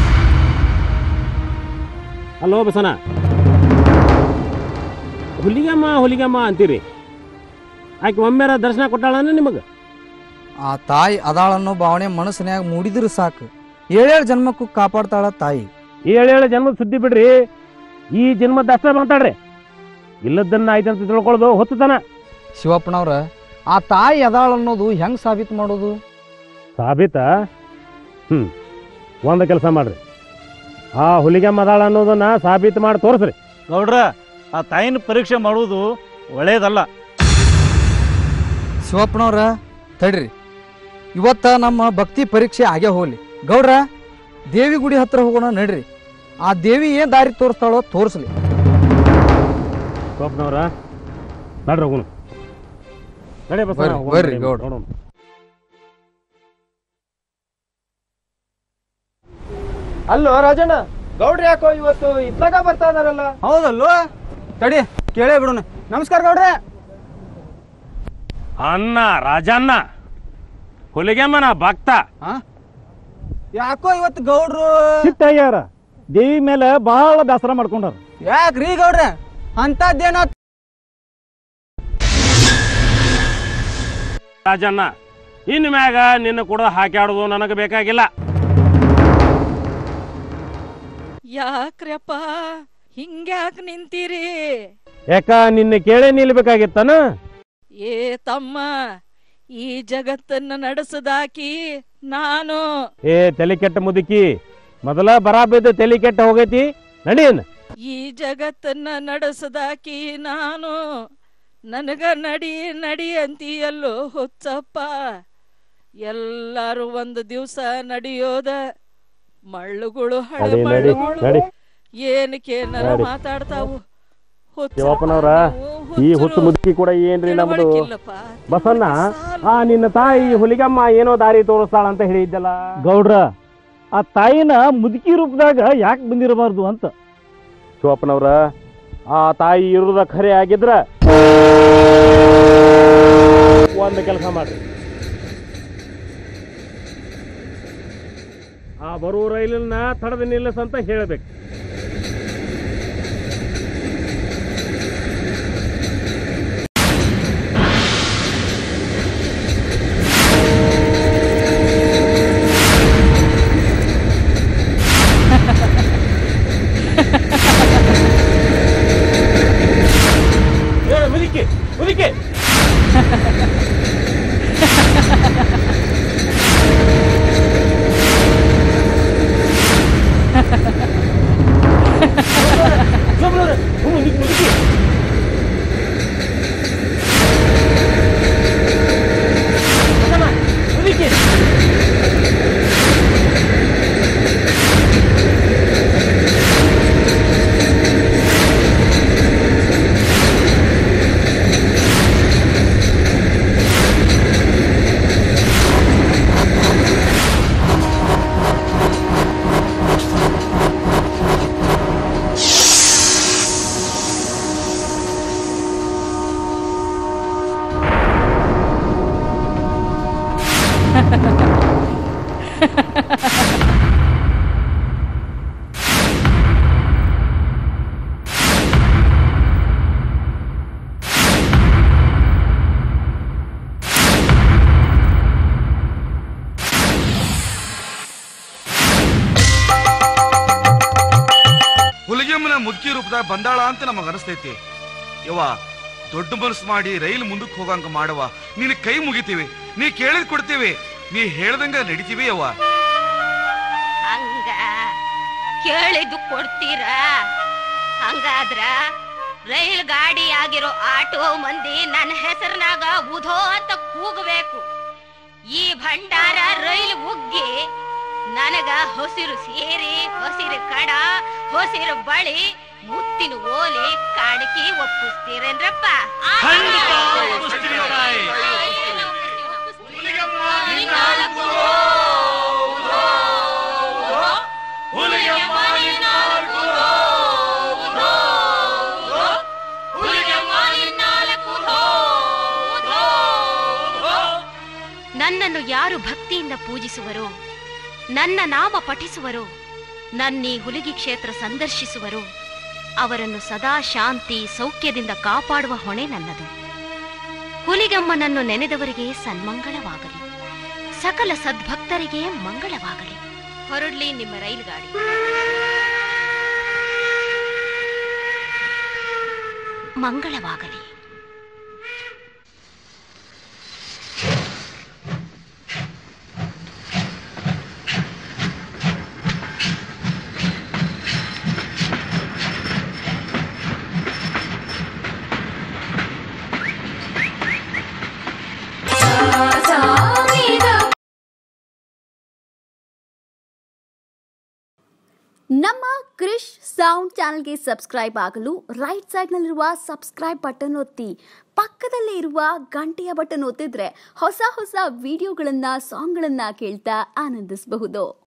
ಅಲ್ಲೋ ಬಸನ, ಹುಲಿಗೆಮ್ಮ ಹುಲಿಗೆಮ್ಮ ಅಂತೀರಿ, ಆಕೆ ಒಮ್ಮೆರ ದರ್ಶನ ಕೊಟ್ಟಾಳನ್ನ ನಿಮಗೆ? ಆ ತಾಯಿ ಅದಾಳನ್ನೋ ಭಾವನೆ ಮನಸ್ಸಿನ್ಯಾಗ ಮೂಡಿದ್ರೆ ಸಾಕು, ಏಳೇಳು ಜನ್ಮಕ್ಕೂ ಕಾಪಾಡ್ತಾಳ ತಾಯಿ. ಏಳೇಳು ಜನ್ಮದ ಸುದ್ದಿ ಬಿಡ್ರಿ, ಈ ಜನ್ಮದ ಅಷ್ಟ ಮಾತಾಡ್ರಿ. ಇಲ್ಲದನ್ನ ಆಯ್ತು ಅಂತ ತಿಳ್ಕೊಳ್ಳೋದು ಹೊತ್ತತನ. ಶಿವಪ್ಪನವ್ರ, ಆ ತಾಯಿ ಅದಾಳ ಅನ್ನೋದು ಹೆಂಗ್ ಸಾಬೀತು ಮಾಡೋದು? ಸಾಬೀತ? ಹ್ಮ್ ಒಂದ ಕೆಲಸ ಮಾಡ್ರಿ, ಆ ಹುಲಿಗೆಮ್ಮ ಅದಾಳ ಅನ್ನೋದನ್ನ ಸಾಬೀತು ಮಾಡಿ ತೋರಿಸ್ರಿ. ಗೌಡ್ರ, ಆ ತಾಯಿನ ಪರೀಕ್ಷೆ ಮಾಡುವುದು ಒಳ್ಳೇದಲ್ಲ. ಶಿವಪ್ಪನವ್ರ ತಡ್ರಿ, ಇವತ್ತ ನಮ್ಮ ಭಕ್ತಿ ಪರೀಕ್ಷೆ ಆಗೇ ಹೋಗ್ಲಿ. ಗೌಡ್ರ, ದೇವಿ ಗುಡಿ ಹತ್ರ ಹೋಗೋಣ ನಡ್ರಿ. ಆ ದೇವಿ ಏನ್ ದಾರಿ ತೋರಿಸ್ತಾಳೋ ತೋರಿಸ್ಲಿ. ಶಿವಪ್ಪನವ್ರ ನಡ್ರಿ ಹೋಗೋಣ. ನಡಿ ಬಸ್ ಬರ್ರಿ ಗೌಡ್ರ. ಅಲ್ಲೋ ರಾಜಣ್ಣ, ಗೌಡ್ರಿ ಯಾಕೋ ಇವತ್ತು ಇತ್ತಾಗ ಬರ್ತಾ ಇದಾರಲ್ಲ? ಹೌದಲ್ವ? ತಡಿ ಕೇಳೇ ಬಿಡೋಣ. ನಮಸ್ಕಾರ ಗೌಡ್ರೆ. ಅನ್ನ ರಾಜಣ್ಣ, ಹುಲಿಗೆಮ್ಮನ ಭಕ್ತ. ಯಾಕೋ ಇವತ್ತು ಗೌಡ್ರು ಸಿಟ್ಟಾಗ್ಯಾರ ದೇವಿ ಮೇಲೆ ಬಹಳ ಬೇಸರ ಮಾಡ್ಕೊಂಡಾರ. ಯಾಕ್ರಿ ಗೌಡ್ರ ಅಂತದ್ದೇನೋ ರಾಜಣ್ಣ ಇನ್ ಮ್ಯಾಗ ನಿನ್ನ ಕೂಡ ಹಾಕ್ಯಾಡುದು ನನಗೆ ಬೇಕಾಗಿಲ್ಲ. ಯಾಕ್ರಪ್ಪ ಹಿಂಗ್ಯಾಕ್ ನಿಂತೀರಿ? ಯಾಕ ನಿನ್ನ ಕೇಳೇ ನಿಲ್ಬೇಕಾಗಿತ್ತನ? ಏ ತಮ್ಮ, ಈ ಜಗತ್ತನ್ನ ನಡೆಸದಾಕಿ ನಾನು. ಏ ತಲೆ ಕೆಟ್ಟ ಮುದುಕಿ, ಮೊದಲ ಬರಾ ಬಿದ್ದು ತಲೆ ಕೆಟ್ಟ ಹೋಗೈತಿ, ನಡೀನ್. ಈ ಜಗತ್ತನ್ನ ನಡೆಸದಾಕಿ ನಾನು. ನನಗ ನಡಿ ನಡಿ ಅಂತೀಯಲ್ಲೋ ಹುಚ್ಚಪ್ಪ. ಎಲ್ಲಾರು ಒಂದು ದಿವಸ ನಡೆಯೋದ. ಮಳ್ಳುಗಳು ಹಳೆ ಮಳ್ಳುಗಳು ಏನಕ್ಕೇನಾರ ಮಾತಾಡ್ತಾವು. ಶಿವಪ್ಪನವ್ರ, ಈ ಹುಟ್ಟು ಮುದುಕಿ ಕೂಡ ಏನ್ರಿ ನಮ್ದು? ಬಸಣ್ಣ, ಆ ನಿನ್ನ ತಾಯಿ ಹುಲಿಗಮ್ಮ ಏನೋ ದಾರಿ ತೋರಿಸ್ತಾಳ ಅಂತ ಹೇಳಿದ್ದಲ್ಲ ಗೌಡ್ರ, ಆ ತಾಯಿನ ಮುದುಕಿ ರೂಪದಾಗ ಯಾಕೆ ಬಂದಿರಬಾರ್ದು ಅಂತ. ಶಿವಪ್ಪನವ್ರ, ಆ ತಾಯಿ ಇರುದ ಖರೆ ಆಗಿದ್ರ ಒಂದು ಕೆಲಸ ಮಾಡ್ರಿ, ಆ ಬರುವ ರೈಲನ್ನ ತಡೆದು ನಿಲ್ಲಿಸಂತ ಹೇಳಬೇಕು. ಮುದುಕಿ ಮುದುಕಿ ಹುಲಿಗೆಮ್ಮನ ಮುದುಕಿ ರೂಪದಾಗ ಬಂದಾಳ ಅಂತ ನಮಗ ಅನಿಸ್ತೈತಿ. ಯವ್ವ, ದೊಡ್ಡ ಮನಸ್ಸು ಮಾಡಿ ರೈಲು ಮುಂದಕ್ಕೆ ಹೋಗಂಗ ಮಾಡವ, ನಿನ್ನ ಕೈ ಮುಗಿತೀವಿ, ನೀ ಕೇಳಿದ್ ಕೊಡ್ತೀವಿ, ನೀ ಹೇಳ್ದಂಗ ನಡಿತೀವಿ ಯವ್ವ. ಹಂಗ ಕೇಳಿದ್ದು ಕೊಡ್ತೀರ? ಹಂಗಾದ್ರ ರೈಲ್ ಗಾಡಿ ಆಗಿರೋ ಆಟೋ ಮಂದಿ ನನ್ನ ಹೆಸರಿನಾಗ ಉಧೋ ಅಂತ ಕೂಗಬೇಕು. ಈ ಭಂಡಾರ ರೈಲ್ ಉಗ್ಗಿ ನನಗ ಹೊಸಿರು ಸೇರಿ, ಹೊಸಿರು ಕಡ, ಹೊಸಿರು ಬಳಿ, ಮುತ್ತಿನ ಓಲಿ ಕಾಣಿಕೆ ಒಪ್ಪಿಸ್ತೀರೇನ್ರಪ್ಪ? ನನ್ನನ್ನು ಯಾರು ಭಕ್ತಿಯಿಂದ ಪೂಜಿಸುವರೋ, ನನ್ನ ನಾಮ ಪಠಿಸುವರೋ, ನನ್ನೀ ಹುಲಿಗಿ ಕ್ಷೇತ್ರ ಸಂದರ್ಶಿಸುವರೋ ಅವರನ್ನು ಸದಾ ಶಾಂತಿ ಸೌಖ್ಯದಿಂದ ಕಾಪಾಡುವ ಹೊಣೆ ನನ್ನದು. ಹುಲಿಗಮ್ಮನನ್ನು ನೆನೆದವರಿಗೆ ಸನ್ಮಂಗಳವಾಗಲಿ, ಸಕಲ ಸದ್ಭಕ್ತರಿಗೆ ಮಂಗಳವಾಗಲಿ. ಹೊರಡ್ಲಿ ನಿಮ್ಮ ರೈಲು ಗಾಡಿ. ಮಂಗಳವಾಗಲಿ. ನಮ್ಮ ಕ್ರಿಶ್ ಸೌಂಡ್ ಚಾನೆಲ್ಗೆ ಸಬ್ಸ್ಕ್ರೈಬ್ ಆಗಲು ರೈಟ್ ಸೈಡ್ನಲ್ಲಿರುವ ಸಬ್ಸ್ಕ್ರೈಬ್ ಬಟನ್ ಒತ್ತಿ, ಪಕ್ಕದಲ್ಲೇ ಇರುವ ಗಂಟೆಯ ಬಟನ್ ಒತ್ತಿದ್ರೆ ಹೊಸ ಹೊಸ ವಿಡಿಯೋಗಳನ್ನ, ಸಾಂಗ್ಗಳನ್ನ ಕೇಳ್ತಾ ಆನಂದಿಸಬಹುದು.